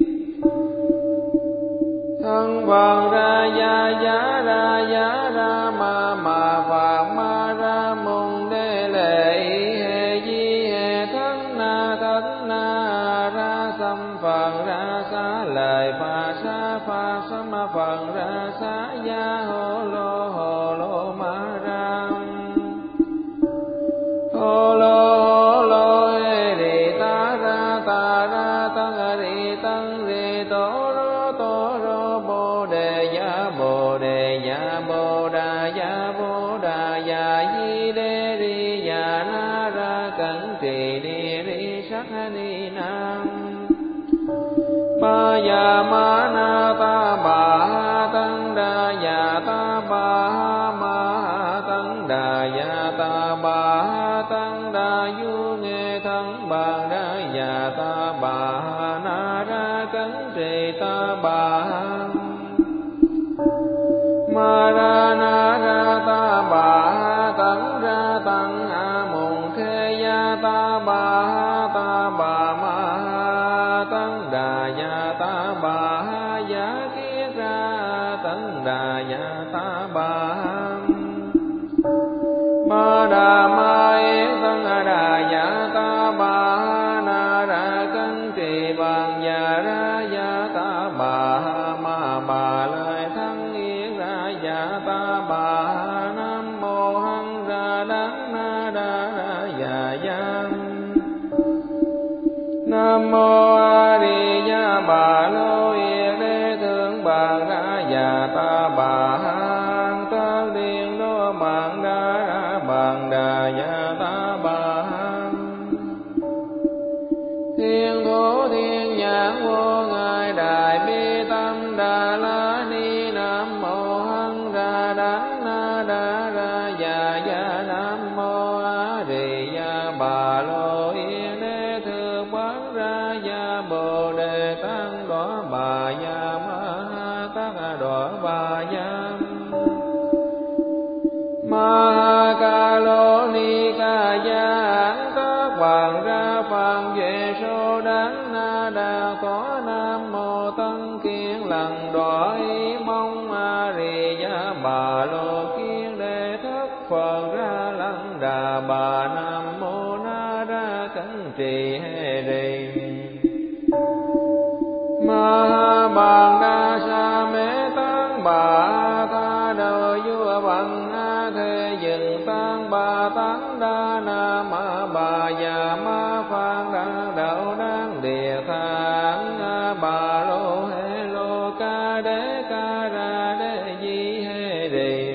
Thân Phật Ra Gia Giá Ra Giá Ra Ma Ma Phạt Ma Ra Mùng Đế Lệ Hê Di Hê Thân na thất na ra sam phật ra xá lời phà sa phà sam phật ra xá ya hồ lô hồ lô ma ra hồ lô hồ lô hê rì ta ra ta ra tăng rì tăng rì tổ rô tổ rô bồ đề ya bồ đề ya bồ đà ya bồ đà ya di đê ri ya na ra cẩn trì ni ri sắc ni nam ba ya ma na ta ba tăng đà ya ta ba ma tăng đà ya ta ba tăng đà du nghe thân bàn đà ya ta ba na ra cẩn trì ta ba ma ra na ra ta ba tăng ra tăng a mùng khê ya ta ba ta ba ma tăng đà ya ta ba ya kiết ra tăng đà ya ta ba ma đà ma yết tăng đà ya ta ba na ra cân trì bằng ya ra ya ta ba ma bà lời thắng yết ra ya ta ba nam mô hằng ra đắng na đa ra ya ya nam mô a di đà bà lô yết đế thượng bàn ra ya ta ba tất điện đô mạng đa ra bàn đà ya ta ba thiên thủ thiên nhãn vô ngài đại bi tâm đà la ni nam mô hằng ra đắng na đa ra ya ya nam mô a di đà bà lô yết đế thượng bán ra ya bồ đề tăng đỏ bà ya ma tát đỏ bà ya ma ca lô ni ca ya các hoàng ra phàm về số đắng na đa có nam mô tân kiên lần đỏ ý mong a di đà bà lô kiên đề thất phật ra lăng đà bà nam mô na ra cẩn trì hê rì ma bàn đa sa mê tăng bà tha đầu vua bằng a thế dừng tăng bà tăng đa na ma bà già ma phan đa đạo đáng địa thang bà lô hê lô ca đế ca ra đế di hê rì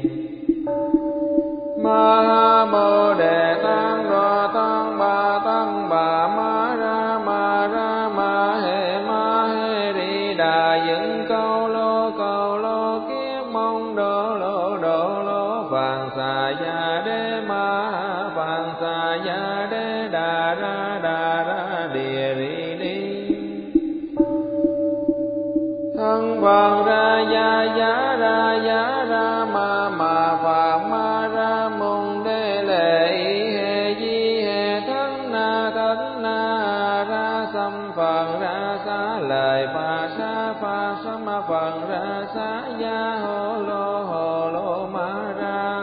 ma bồ đề tăng đô tăng bà tăng bà ma ra ma ra ma hê ma hê ri đà dựng câu lô câu lô kiết mong đô lô đô lô phàn xà ya đế ma phàn xà ya đế đà ra đà ra địa ri đi thân phật ra ya ya ra ya ra ma ma phật ma ra mùng đế lệ hê di hê thân na thân na ra sam phật ra xá lời phà sa phà sam phật ra xá ya hồ lô hồ lô ma ra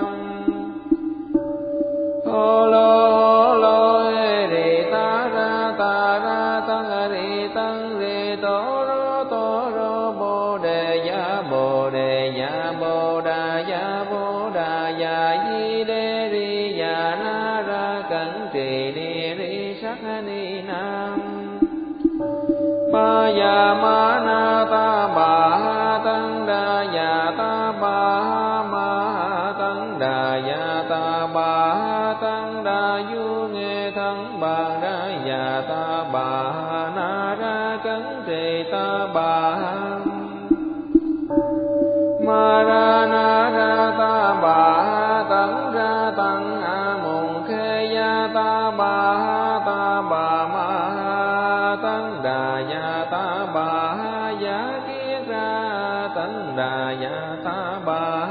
hồ lô hồ lô hê rì ta ra ta ra tăng rì tăng rì tổ rô tổ rô bồ đề ya bồ đề ya bồ đà ya bồ đà ya di đê ri ya na ra cẩn trì ni ri sắc ni nam ba ya ma na ta ba tăng đà ya ta ba ma tăng đà ya ta ba tăng đà du nghe thân bàn đà ya ta ba na ra cẩn trì ta ba ma ra na ra ta ba tăng ra tăng a mùng khê ya ta ba ta ba ma tăng đà ya ta ba ya kiết ra tăng đà ya ta ba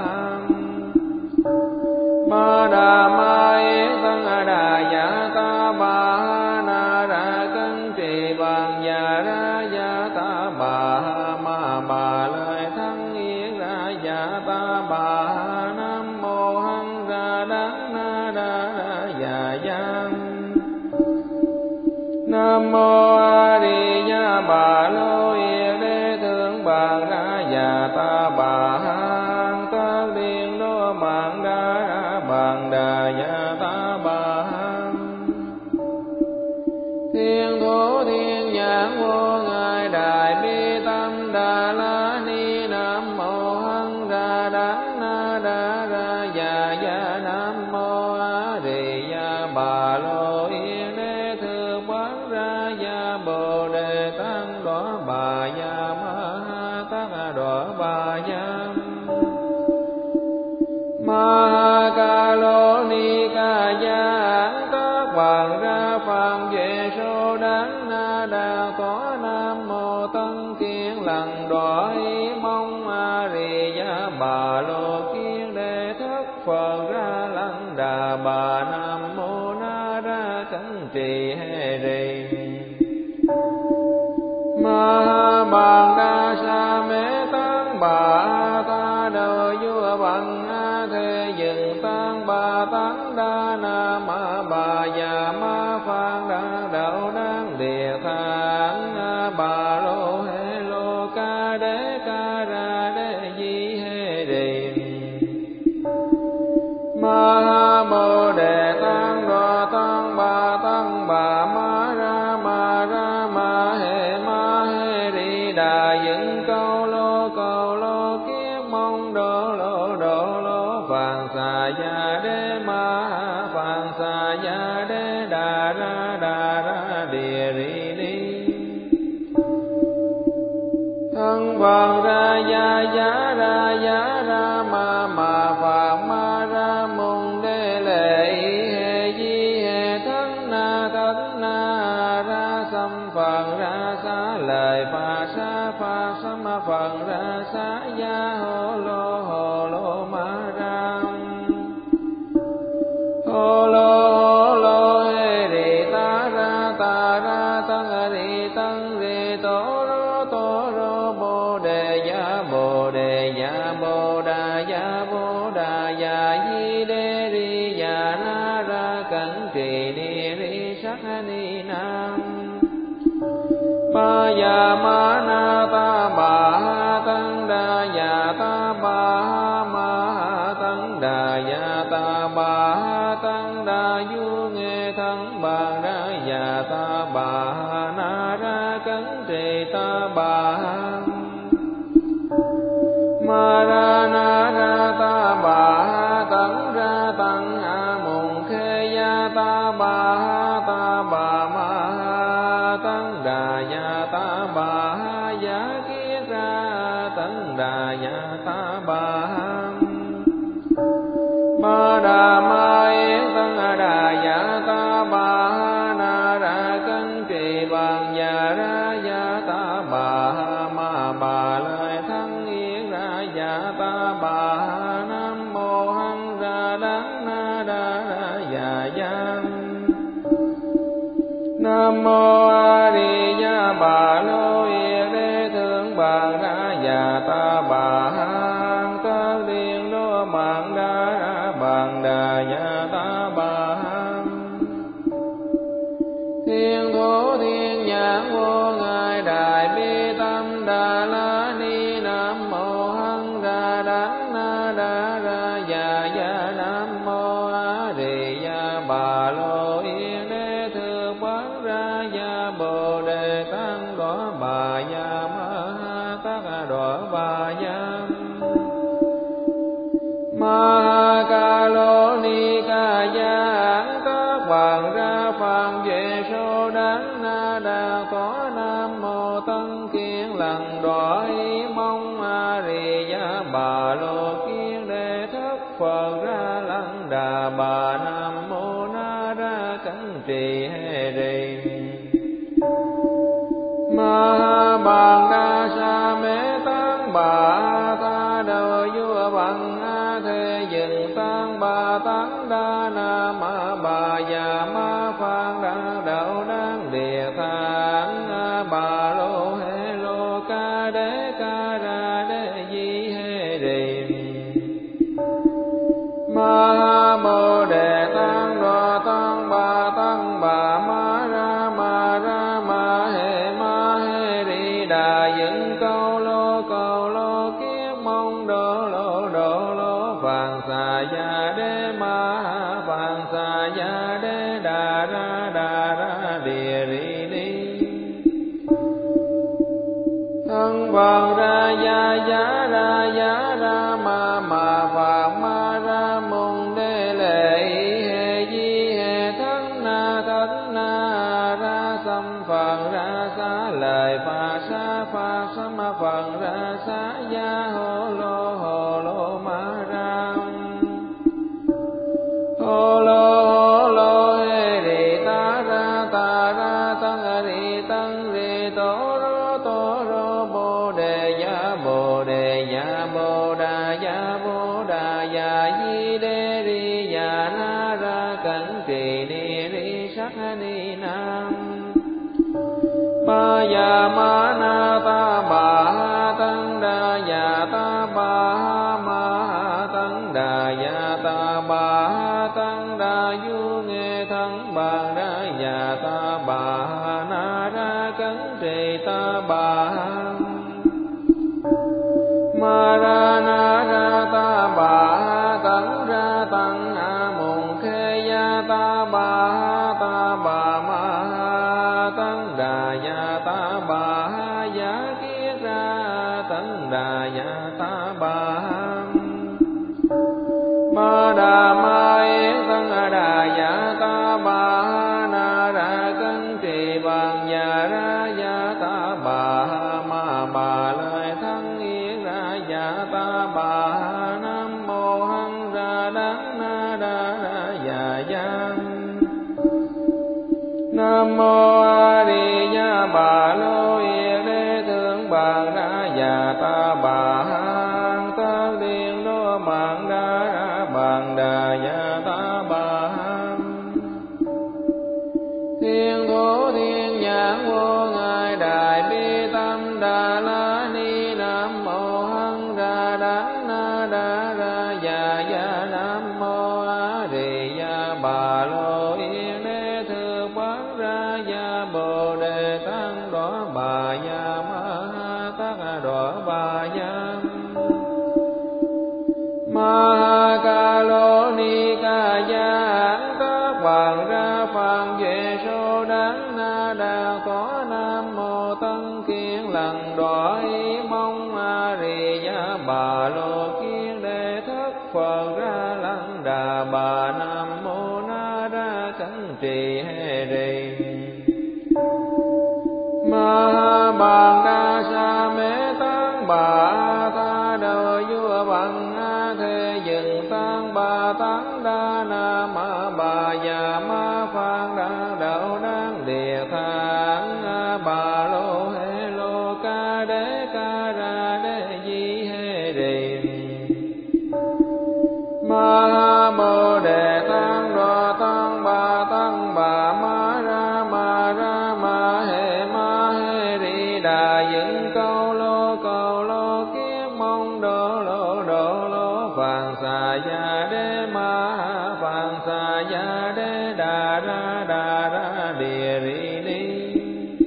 ma đà ma yết tăng đà ya ta ba na ra cân trì bằng ya ra ya ta ba ma bà lời thắng yết ra ya ta ba nam mô hằng ra đắng na đa ra ya ya Nam mô A Di Đà Bà Lô Yên Đế Thượng Bà Ra Già Ta Bà Han Tất Điên Đô Mạng Đa Ra Bàn Đà Già Ta Bà Han Thiên Thủ Thiên Nhãn Vô Ngài Đại Bi Tâm Đà La Ni Nam Mô Hằng Đà Đắng Na Đà Ra Già Già Nam Mô A Di Đà Bà Lô Yên Đế Thượng Quán Ra Già Bồ Đề Tăng Đỏ Bà Già Ma Ha Tát Đỏ Bà Già Ma Ca Lô Ni Ca Gia Án Tát Hoàng Ra Phạm Vệ Sô Đắng Na Đà Có Nam Mô Tân Kiên Lần Đỏ Ý Mong A Di Đà Bà Lô Kiên Đề Thất Phật Ra Lăng Đà Bà Nam Mô Na Ra Cẩn Trì Hê Rì Ma Bàn Đa Sa Mê Tăng Bà Ta Đầu Vua Bằng A Thế Dừng Tăng Bà Tăng Đa Na Ma Bà Già Ma Phan Đa Đạo Đăng Địa Thang Bà Lô Hê Lô Ca Đế Ca Ra Đế Di Hê Rì Ma Bồ Đề Tăng Đô Tăng Bà Tăng Bà Ma Ra Ma Ra Ma Hê Ma Hê Ri Đà Dựng Câu Lô Câu Lô Kiết Mong Đô Lô Đô Lô Phạn Xà Gia Đế Ma Phạn Xà Gia Đế Đà Ra Đà Ra Địa Ri Đi Thân Phật Ra Gia Giá Ra Giá Ra Ma Ma Phạn Ma Ra Môn Đế Lệ Hê Di Hê Thân Na Thân Na Ra Xăm Phật Ra Xá Lời Phà Sa Phà Xăm Phật Ra Xá Gia Hô Lô Hô Lô Ma Ra Hô Lô Hô Lô Hê Rì Ta Ra Ta Ra Tăng Rì Tăng Rì Tổ Rô Tổ Rô Bồ Đề Gia Bồ Đề Gia Bồ Đà Gia Bồ Đà Gia Di Đê Ri Gia Na Ra Cẩn Trì Ni Ri Sắc Ni Nam Ba Già Ma Na Ta Bà Ha Tăng Đà Già Ta Bà Ha Ma Ha Tăng Đà Già Ta Bà Ha Tăng Đà Du Nghe Thân Bà Ra Già Ta Bà Ha Na Ra Cẩn Trì Ta Bà Ha Ma Ra Na Ra Ta Bà Ha Tăng Ra Tăng A Mùng Khê Gia Ta Bà Ha Ta Bà Ma Ha Tăng Đà Gia Ta Bà Ha Giá Kiết Ra Tăng Đà Gia Ta Bà Ha Ma Đà Ma Yết Tăng Đà Gia Ta Bà Ha Na Ra Cân Trì Bằng Già Ra Gia Ta Bà Ha Ma Bà Lợi Thân Yết Ra Gia Ta Bà Ha Nam Mô Hằng Ra Đắng Na Đà Ra Già Gia Nam Mô A Di Đà Bà Lô Yên Đế Thượng Bà Ra Già Ta Bà Han Tất Điên Đô Mạng Đa Ra Bàn Đà Già Ta Bà Han Thiên Thủ Thiên Nhãn Vô Ngài Đại Bi Tâm Đà La Ni Nam Mô Hằng Đà Đắng Na Đà Ra Già Già Nam Mô A Di Đà Bà Lô Yên Đế Thượng Quán Ra Già Bồ Đề Tăng Đỏ Bà Già Ma Ha Tát Đỏ Bà Già Ma Ca Lô Ni Ca Gia Án Tát Hoàng Ra Phạm Vệ Sô Đắng Na Đà Có Nam Mô Tân Kiên Lần Đỏ Ý Mong A Di Đà Bà Lô Kiên Đề Thất Phật Ra Lăng Đà Bà Nam Mô Na Ra Cẩn Trì Hê Rì Ma Bàn Đa Sa Mê Tăng Bà Ta Đầu Vua Bằng A Thế Dừng Tăng Bà Tăng Đa Na Ma Bà Già Ma Phan Đa Đạo Đăng Địa Thang Bà Lô Hê Lô Ca Đế Ca Ra Đế Di Hê Rì Ma Bồ Đề Tăng Đô Tăng Bà Tăng Bà Ma Ra Ma Ra Sam Phật Ra Xá Lời Phật Sa Phật Sam Phật Ra Xá Ya Hô Lô Hồ Lô Ma Ra Hô Lô Hô Lô Hê Rì Ta Ra Ta Ra Tăng Rì Tăng Rì Tổ Rô Tổ Rô Bồ Đề Ya Bồ Đề Ya Bồ Đà Ya Bồ Đà Ya Di Đê Ri Ya Na Ra Cẩn Trì Ni Ri Sắc Ni Nam Ma Ya Ma Na Ta Bà Ha Tăng Đà Ya Ta Bà Ha Ma Ha Tăng Đà Ya Ta Bà Ha Tăng Đà Du Nghe Thân Bàn Đà Ya Ta Bà Ha Na Ra Cẩn Trì Ta Bà Ha Ma Ra Na Ra Ta Bà Ha Tấn Ra Tăng A Mùng Khê Ya Ta Bà Ha Ta Bà Ma Ha Tấn Đà Ya Ta Bà Ha Giá Kiết Ra Tấn Đà Ya Ta Bà Ha Ma Đà Ma Yết Tấn Đà Ya Ta Bà Ha Na Ra Cân Trì Bằng Ya Ra Ya Ta Bà Ha Ma Bà Lời Thân Yết Ra Ya Ta Bà Ha Nam Mô Hằng Ra Đắng Na Đa Ra Ya Ya Nam Mô A Di Đà Bà Lô Yết Đế Thượng Bàn Đa Ya Ta Bà Ha Tất Điện Đô Bàn Đa Ra Bàn Đà Ya Ta Bà Ha Thiên Thủ Thiên Nhãn Vô Ngài Đại Bi Tâm Đà La Ni Nam Mô Hằng Ra Đắng Na Đa Ra Ya Ya Nam Mô A Di Đà Bà Lô Yết Đế Thượng Bàn Ra Ya Bồ Đề Tăng Đỏ Bà Ya Ma Ha Tát Đỏ Bà Ya Ma Ha Ca Lô Ni Ca Ya Tát Bàn Ra Phạn Duệ Sô Đắng Na Đà Có Nam Mô Tân Kiên Lần Đỏ Ý Mong A Di Đà Bà Lô Kiên Đề Thất Phật Ra Lăng Đà Bà Nam Mô Na Ra Cẩn Trì Hê Rì Ma Ha Bàn Đa Sa Mê Tăng Bà Tha Đầu Vua Bằng A Thế Dừng Tăng Bà Tăng Đa Na Ma Bà Ya Ma Phạn Đa Đạo Đăng Địa Thang A Bà Lô Hê Lô Ca Đế Ca Ra Đế Di Hê Rì Ma Ha Bồ Đề Tăng Đô Tăng Bà Tăng Bà Ma Ra Ma Ra Ma Hê Ma Hê Ri Đà Dựng Câu Lô Câu Lô Kiết Mong Đô Lô Đô Lô Phạn Xà Ya Đế Ma Ha Phạn Xà Ya Đế Đà Ra Đà Ra Địa Ri Ni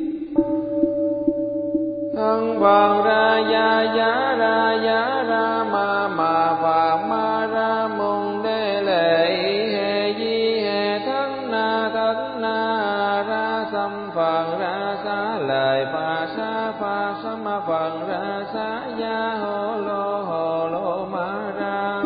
Thân Phật Ra Ya Ya Ra Ya Ra Ma Ma Phạn Ma Ra Mùng Đế Lệ Hê Di Hê Thân Na Thân Na Ra Sam Phật Ra Xá Lời Phật Sa Phật Sam Phật Ra Xá Ya Hô Lô Hồ Lô Ma Ra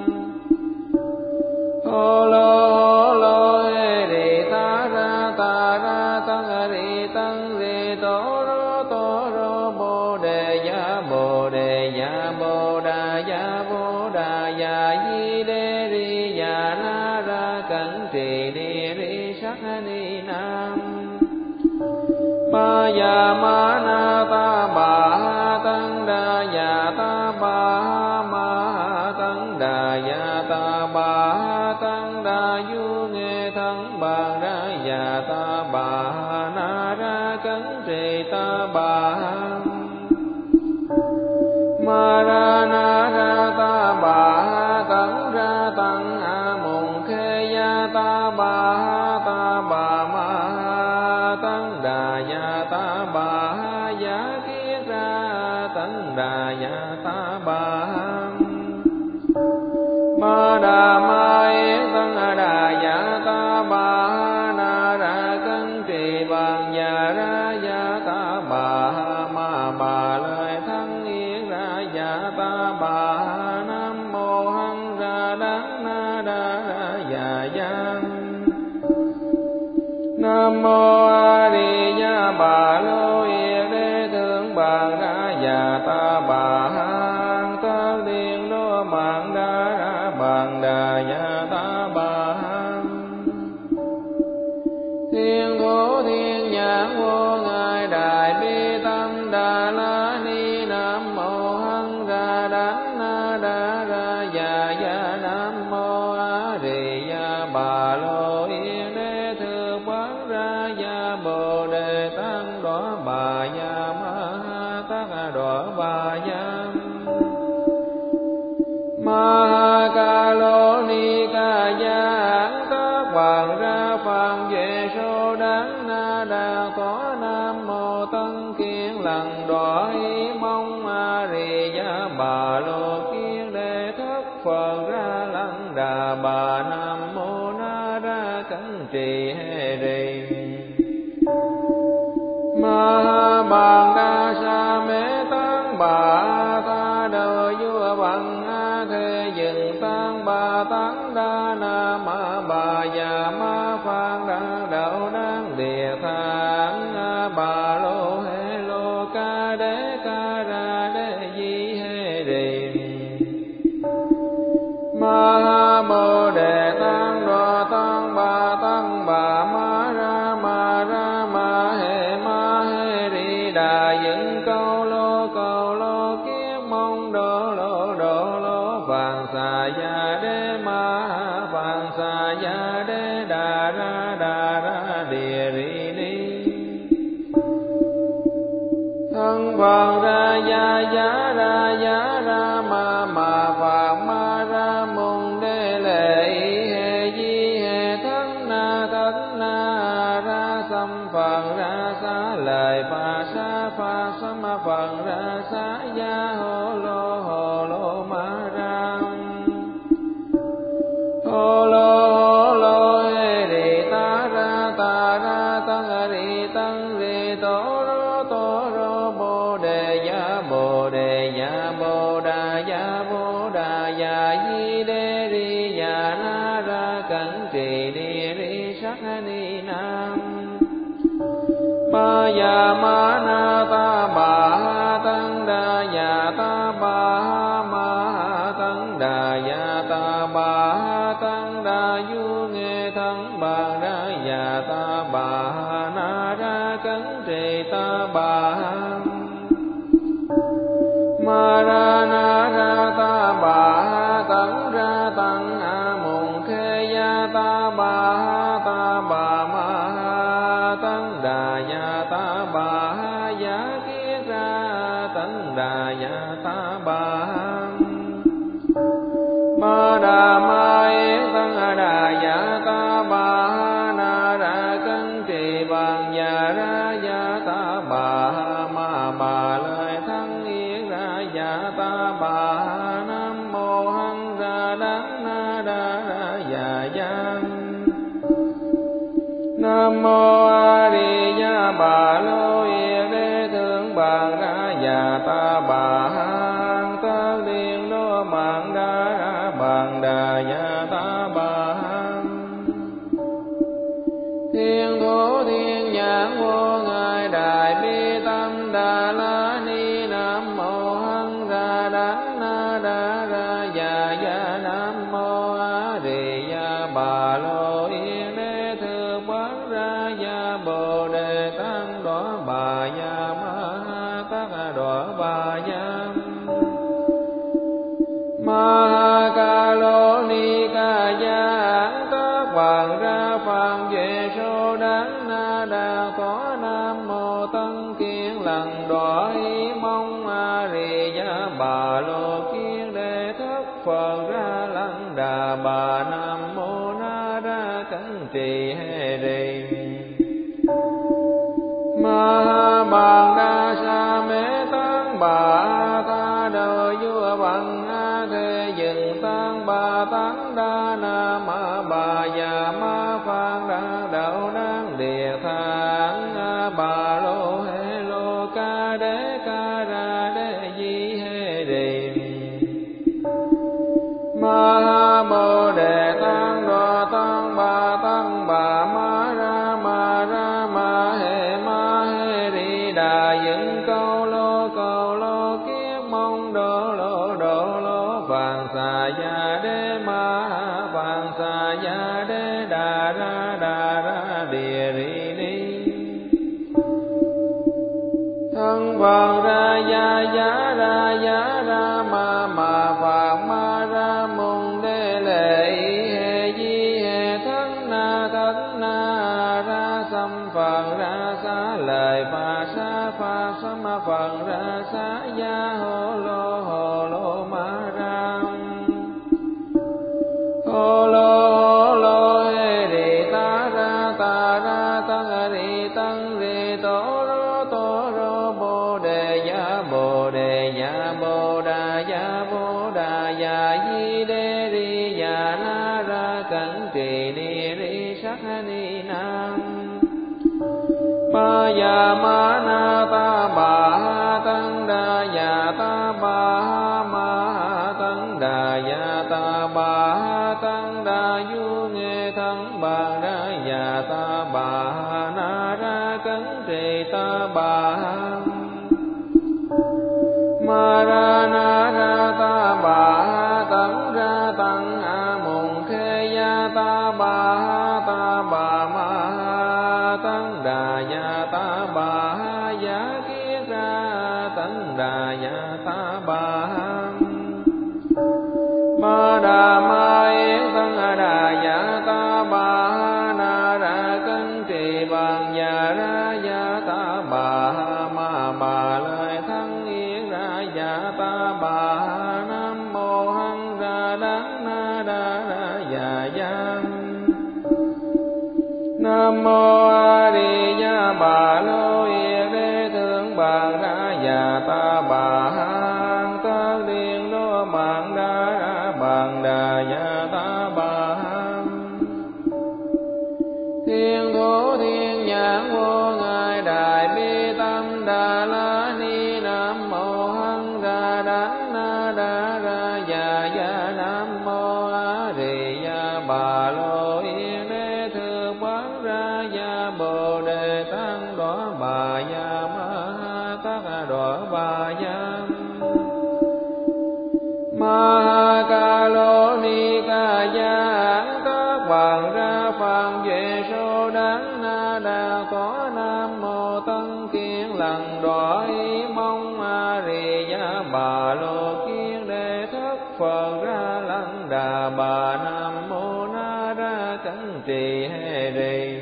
Hô Lô Hô Lô Hê Rì Ta Ra Ta Ra Tăng Rì Tăng Rì Tổ Rô Tổ Rô Bồ Đề Ya Bồ Đề Ya Bồ Đà Ya Bồ Đà Ya Di Đê Ri Ya Na Ra Cẩn Trì Ni Ri Sắc Ni Nam Ma Ya Ma Na Ta Bà Ha Tăng Đà Ya Ta Bà Ha Ma Ha Tăng Đà Ya Ta Bà Ha Tăng Đà Du Nghe Thân Bàn Đà Ya Ta Bà Ha Na Ra Cẩn Trì Ta Bà Ha Ma Ra Na Ra Ta Bà Ha Tấn Ra Tăng A Mùng Khê Ya Ta Bà Ha Ta Bà Ma Ha Tấn Đà Ya Ta Bà Ha Giá Kiết Ra Tấn Đà Ya Ta Bà Ha Ma Đà Ma Yết Tấn Đà Ya Ta Bà Ha Na Ra Cân Trì Bằng Ya Ra Ya Ta Bà Ha Ma Bà Lời Thân Yết Ra Ya Ta Bà Ha Nam Mô Hằng Ra Đắng Na Đa Ra Ya Ya Nam Mô A Di Đà Bồ Đề Tát Đọa Bà Ya Ma Ha Tát Đọa Bà Ya Ma Ha Ca Lô Ni Ca Ya Tát Hoàng Ra Phàm Vệ Sô Đán Na Đà Tỏa Nam Mô Tân Kiên Lần Đọa Ý Mong A Rì Ya Bà Lô Kiên Đề Thất Phật Ra Lăng Đà Bà Nam Mô Na Ra Cẩn Trì Hê Rì Ma Ha Bàn Đa Sa Mê Tán Bà Tha Đờ Vua Bằng A Thê Dừng Tán Bà Tán Đa Na Ma Bà Già Ma Phan Đa Đạo Đăng Địa Thang Bà Lô Hê Lô Ca Đế Ca Ra Đế Di Hê Rì Ma Ha Bồ Đề Tát Đọa Tát Bà Tát Bà Ma Ra Ma Ra Ma Hê Ma Hê Ri Đà Dựng Câu Lô Câu Lô Kiết Mong Đô Lô Đô Lô Phạn Xà Ya Đế Ma Phạn Xà Ya Đế Đà Ra Đà Ra Địa Ri Ni Thân Phật Ra Ya Ya Ra Ya Ra Ma Ma Phạn Ma Ra Môn Đế Lệ Hê Di Hê Thân Na Thân Na Ra Sam Phật Ra Xá Lời Phà Sa Phà Sam Phật Ra Xá Ya Hô Lô Hô Lô Ma Ra Hô Lô Hô Lô Hê Rì Ta Ra Ta Ra Tăng Rì Tăng Rì Tổ Rô Tổ Rô Bồ Đề Ya Bồ Đề Ya Bồ Đà Ya Bồ Đà Ya Di Đê Ri Ya Na Ra Cẩn Trì Ni Ri Sắc Ni Nam Ma Ya Ma Na Ta Bà Ha Tăng Đà Ya Ta Bà Ha Ma Ha Tăng Đà Ya Ta Bà Ha Tăng Đà Du Nghe Thân Bà Ra Ya Ta Bà Ha Na Ra Cẩn Trì Ta Bà Ha Ma Ra Na Ra Ta Bà Ha Tăng Ra Tăng A Môn Khê Ya Ta Bà Ha Ta Bà Ma Ha Tăng Đà Ya Ta Bà Ha Giá Kiết Ra Tăng Đà Ya Ta Bà Ha Ma Đà Ma Yết Tăng Đà Ya Ta Bà Ha Na Ra Cân Trì Bằng Ya Ra Ya Ta Bà Ha Ma Bà Lời Thắng Yết Ra Ya Ta Bà Ha Nam Mô Hằng Ra Đắng Na Đà Ra Ya Ya Nam Mô A Di Đà Bà Lô Yết Đế Thượng Bàn Ra Ya Ta Bà Ha Tất Điên Đô Mạng Đa Ra Bàn Đà Ya Ta Bà Ha Thiên Thủ Thiên Nhãn Vô Ngài Đại Bi Tâm Đà La Ni Nam Mô Hằng Ra Đắng Na Đà Ra Ya Ya Nam Mô A Di Đà Bà Lô Yết Đế Thượng Bát Ra Ya Bồ Đề Tát Đọa Bà Ya Ma Ha Tát Đọa Bà Ya Ma Ha Ca Lô Ni Ca Ya Tát Hoàng Ra Phàm Vệ Sô Đán Na Đà Tỏa Nam Mô Tân Kiên Lần Đọa Ý Mong A Rì Ya Bà Lô Kiên Đề Thất Phật Ra Lăng Đà Bà Nam Mô Na Ra Cẩn Trì Hê Rì Ma Ha Bàn Đa Sa Mê Tán Bà Tha Đờ Vua Bằng A Thê Dừng Tán Bà Tán Đa Na Ma Bà Già Ma Phan Đa Đạo Đăng Địa Thang Bà Lô Hê Lô Ca Đế Ca Ra Đế Di Hê Rì Ma Ha Bồ Đề Tát Đọa Tát Bà Tát Bà Ma Ra Ma Ra Ma Hê Ma Hê Ri Đà Dựng Câu Lô Câu Lô Kiết Mong Đô Lô Đô Lô Phạn Xà Ya Đế Ma Phạn Xà Ya Đế Đà Ra Đà Ra Địa Ri Ni Thân Phật Ra Ya Ya Ra Ya Ra Ma Ma Phạn Ma Ra Môn Đế Lệ Hê Di Hê Thân Na Thân Na Ra Sam Phật Ra ra xá lời Phật sa Phật sa ma Phật ra xá ya hô lô hồ lô ma ra hô lô hô lô hê rì ta ra ta ra tăng rì tăng rì tổ rô tổ rô bồ đề ya bồ đề ya bồ đà ya bồ đà ya di đê ri ya na ra cẩn trì ni ri sắc ni nam ma ya ma na ta bà ha tăng đà ya ta bà ha ma ha tăng đà ya ta bà ha tăng đà du nghe thân bà ra ya ta bà ha na ra cẩn trì ta bà ha ma ra na ra ta bà ha tăng ra tăng a mùng khê ya ta bà ha ta bà ma ha tăng đà ya ta bà ha ya kiết ra tăng đà ya ta bà ha ma đà ma yết tăng đà ya ta bà ha na ra cân trì bằng ya ra ya ta bà ha ma bà lời thân yết ra ya ta bà ha nam mô hằng ra đắng na đa ra ya ya nam mô a di đà bà lô yết đế thượng bằng ra ya ta bà ha tất điện đô mạng đa ra bằng đà ya ta bà ha thiên thủ thiên nhãn vô ngài đại bi tâm đà la ni nam mô hằng ra đắng na đa ra ya ya nam mô a di đà bà lô yết đế thượng bằng ra ya bồ đề tăng đỏ bà ya ma ha tát đỏ bà ya ma ca lô ni ca ya các bằng ra phàm về số đắng na đà có nam mô tân kiên lần đỏ ý mong a di đà bà lô kiên đệ thất phật ra lăng đà bà nam mô na ra cẩn trì hê rì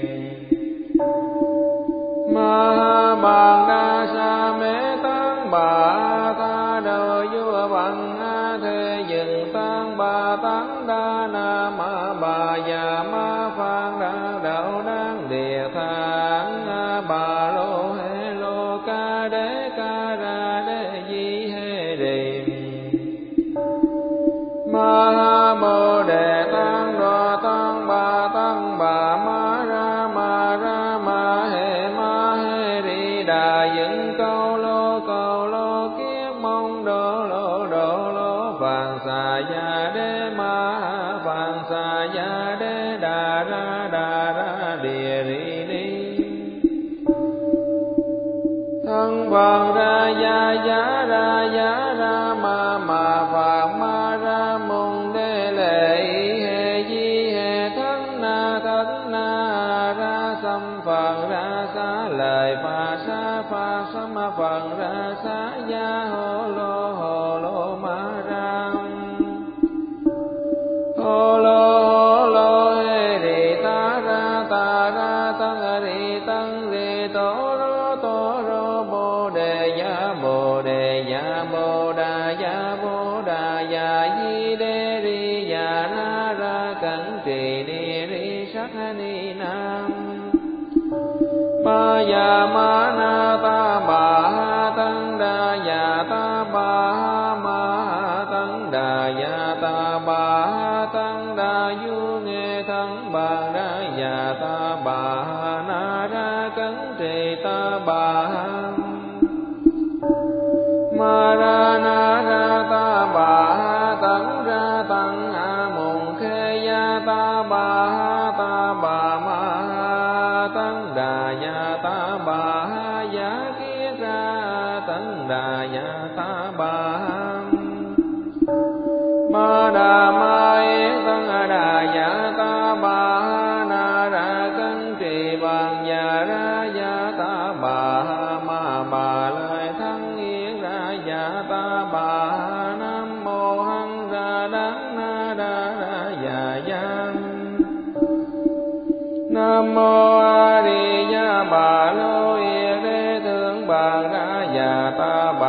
ma bằng đa sa mê tăng bà ta đời vua bằng a thế dừng tăng bà tăng đa na ma bà già ma phan đa đạo đáng địa thang a bà lô hê lô ca đế ca ra đế di hê rì ma bồ đề tăng đô tăng bà tăng bà ma ra ma ra ma hê ma hê ri đà dựng câu lô câu lô kiết mong đô lô đô lô phạn xà ya đế ma phạn xà ya đế đà ra đà ra địa ri ni thân phật ra ya ya ra ya ra ma ma phạn ma ra mùng đế lệ hê di hê thân na thân na ra xăm phật ra xá lời Phật sa Phật sa ma Phật ra xá ya hô lô hồ lô ma ra hô lô hô lô hê rì ta ra ta ra tăng rì tăng rì tổ rô tổ rô bồ đề ya bồ đề ya bồ đà ya bồ đà ya di đê ri ya na ra cẩn trì ni ri sắc ni nam ma ya ma na ta bà ha tăng đà ya ta bà ha ma ha tăng đà ya ta bà ha tăng đà du nghe thân bà ra ya ta bà ha na ra cẩn trì ta bà ha ma ra na ra ta bà ha tăng ra tăng a mùng khê ya ta bà ha ta bà ma ha tăng đà ya ta bà ha ya kiết ra tăng đà ya ta bà ha ma đà ma yết tăng đà ya ta bà ha na ra cân trì bằng ya ra ya ta bà ha ma bà lời thân yết ra ya ta bà ha nam mô hằng ra đắng na đa ra ya ya nam mô a di đà bà lô yên đế tướng bà ra già ta